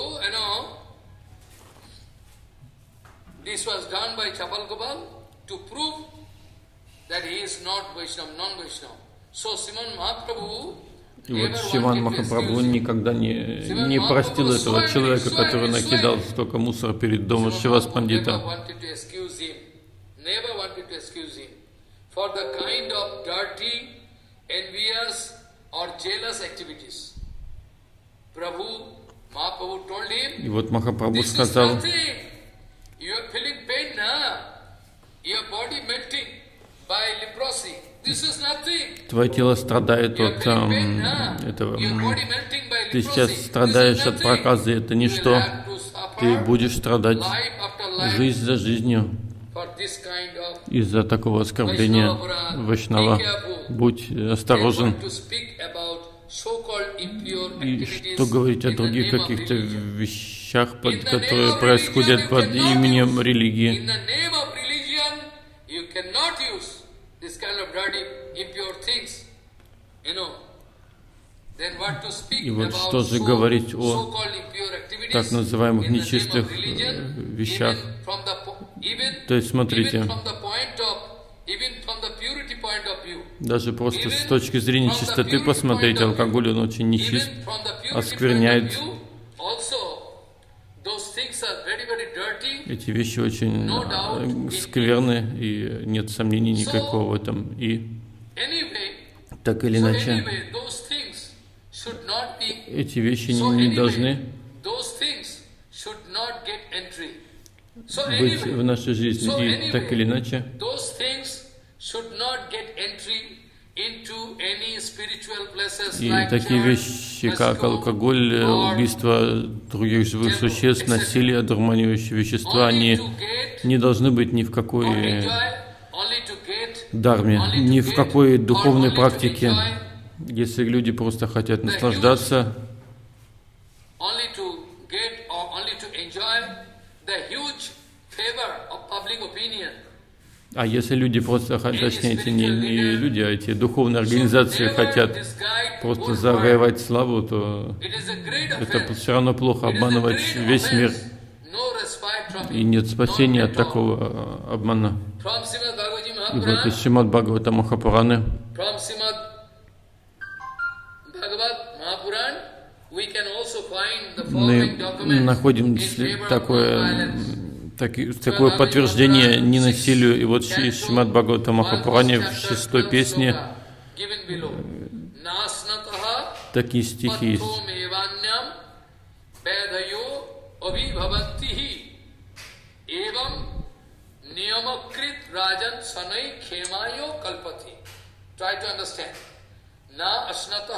и вот Шриман Махапрабху никогда не простил этого человека, который накидал столько мусора перед домом Шривас Пандита. И вот Махапрабху сказал: твое тело страдает от этого. Ты сейчас страдаешь от проказы, это ничто. Ты будешь страдать жизнь за жизнью из-за такого оскорбления Вайшнава. Будь осторожен. И что говорить о других каких-то вещах, которые происходят под именем религии. И вот что же говорить о так называемых нечистых вещах? То есть, смотрите, даже просто с точки зрения чистоты посмотреть, алкоголь, он очень нечист, оскверняет. Эти вещи очень скверны, и нет сомнений никакого в этом. И так или иначе, эти вещи не должны быть в нашей жизни. И так или иначе, и такие вещи, как алкоголь, убийство других живых существ, насилие, одурманивающие вещества, они не должны быть ни в какой дхарме, ни в какой духовной практике. Если люди просто хотят наслаждаться, а если люди просто, точнее, эти не люди, а эти духовные организации хотят просто завоевать славу, то это все равно плохо, обманывать весь мир. И нет спасения от такого обмана. И вот из Шримад Бхагавата Махапураны мы находим такое подтверждение ненасилию. И вот из Шримад Бхагавата Махапуране в 6-й песне такие стихи есть.
Try to understand. Na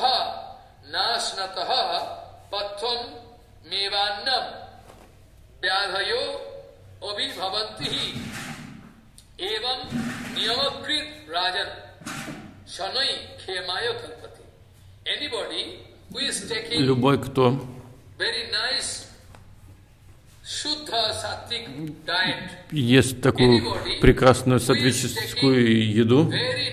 asnataha pattham mevannam vyadhayo abhibhavantihi evam niyamakrit rajan shanai khemayo kalpati. Anybody who is taking
любой, кто
very nice Shuddha Sattvic diet,
ест такую прекрасную саттвическую еду,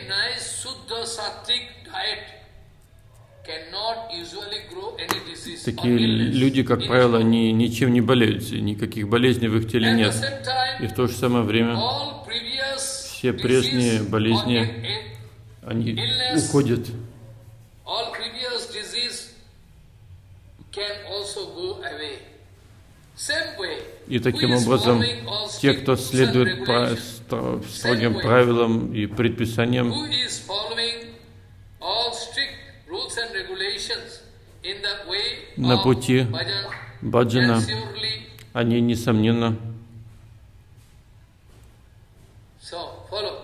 такие люди, как правило, ничем не болеют, никаких болезней в их теле нет. И в то же самое время все прежние болезни, они уходят.
All previous disease can also go away. Same way,
И таким образом, те, кто следует строгим правилам и предписаниям,
who is following all strict rules and regulations in the way
на пути
of
баджана,
can surely
они, несомненно,
so follow.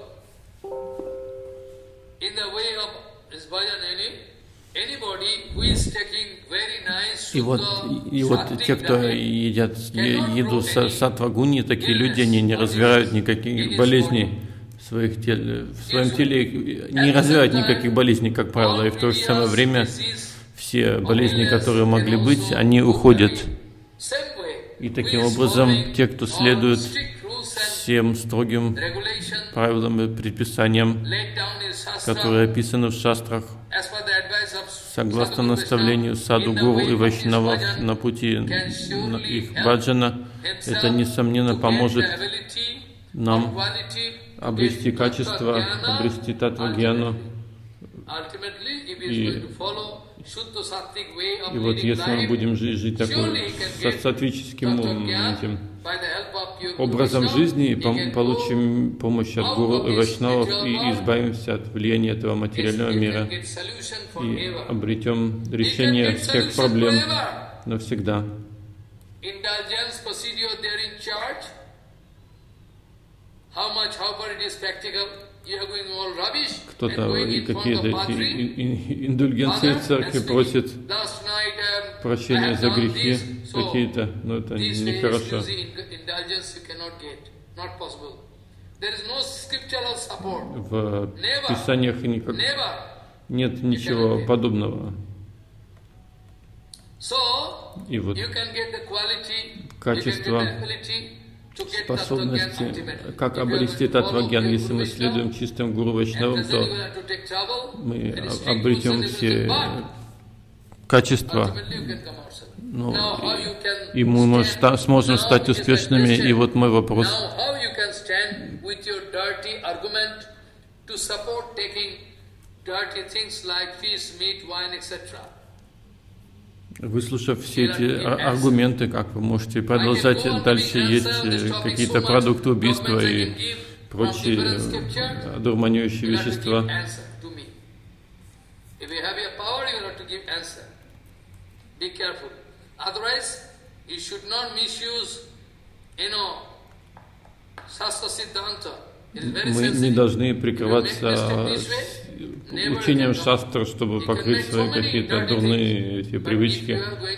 In the way of this bhajan, anybody who is taking very nice
и вот те, кто едят еду саттва-гуни, такие люди, они не развивают никаких болезней в своем теле, не развивают никаких болезней, как правило, и в то же самое время все болезни, которые могли быть, они уходят. И таким образом, те, кто следует всем строгим правилам и предписаниям, которые описаны в шастрах, согласно наставлению саду, гуру и вайшнавов на пути их баджана, это, несомненно, поможет нам обрести качество, обрести татва-гьяну. И вот если мы будем жить таким саттвическим образом жизни, и получим помощь от гуру и вайшнавов, и избавимся от влияния этого материального мира, и обретем решение всех проблем навсегда. Кто-то какие-то индульгенции в церкви просит прощения за грехи какие-то, но это нехорошо. В Писаниях нет ничего подобного. И вот качество, способности, как обрести татва-гьян. Если мы следуем чистым гуру вайшнавам, то мы обретем все качества, и мы сможем стать успешными. И вот мой вопрос. Выслушав все эти аргументы, как вы можете продолжать дальше есть какие-то продукты убийства и прочие одурманивающие вещества? Мы не должны прикрываться учением шастр, чтобы покрыть свои какие-то дурные эти привычки.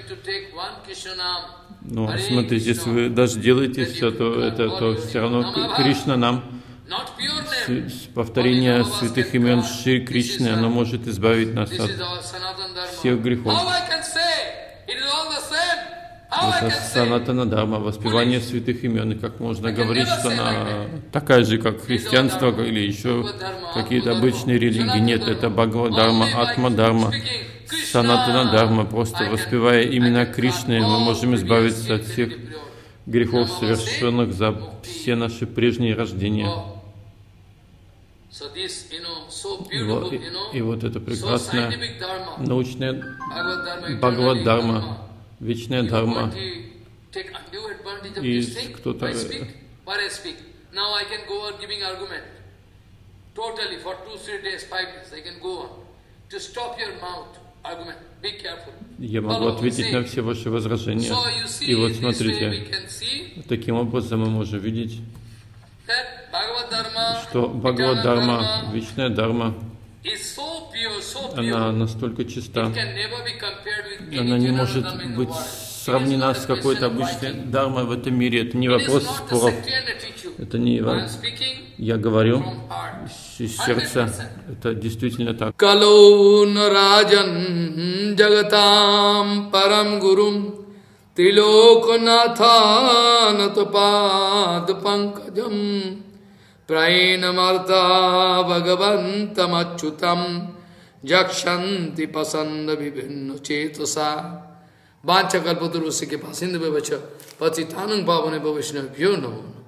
Но смотрите, если вы даже делаете все, то все равно Кришна нам, повторение святых имен Шри Кришны, оно может избавить нас от всех грехов. Это санатана дharma, воспевание святых имен. И как можно говорить, что она такая же, как христианство или еще какие-то обычные религии? Нет, это Бхагава-дарма, Атма-дарма, санатана-дарма. Просто воспевая имена Кришны, мы можем избавиться от всех грехов, совершенных за все наши прежние рождения. И вот это прекрасная научная Бхагавад-дарма, вечная дharma. И кто-то я могу ответить на все ваши возражения. И вот смотрите, таким образом мы можем видеть, что Бхагавад-дарма, вечная дharma, она настолько чиста, она не может быть сравнена с какой-то обычной дармой в этом мире. Это не вопрос споров. Это не я говорю из сердца. Это действительно так.
Калоуна раджан джагатам парам гурум трилоканатханатапад панкажам праинамарта бхагавантам ачютам Jakshanti pasanda vibhinna chetasa Vancha kalpatarusya ke pasinda bevacha Patitanang pavane bhavishna bhyo namo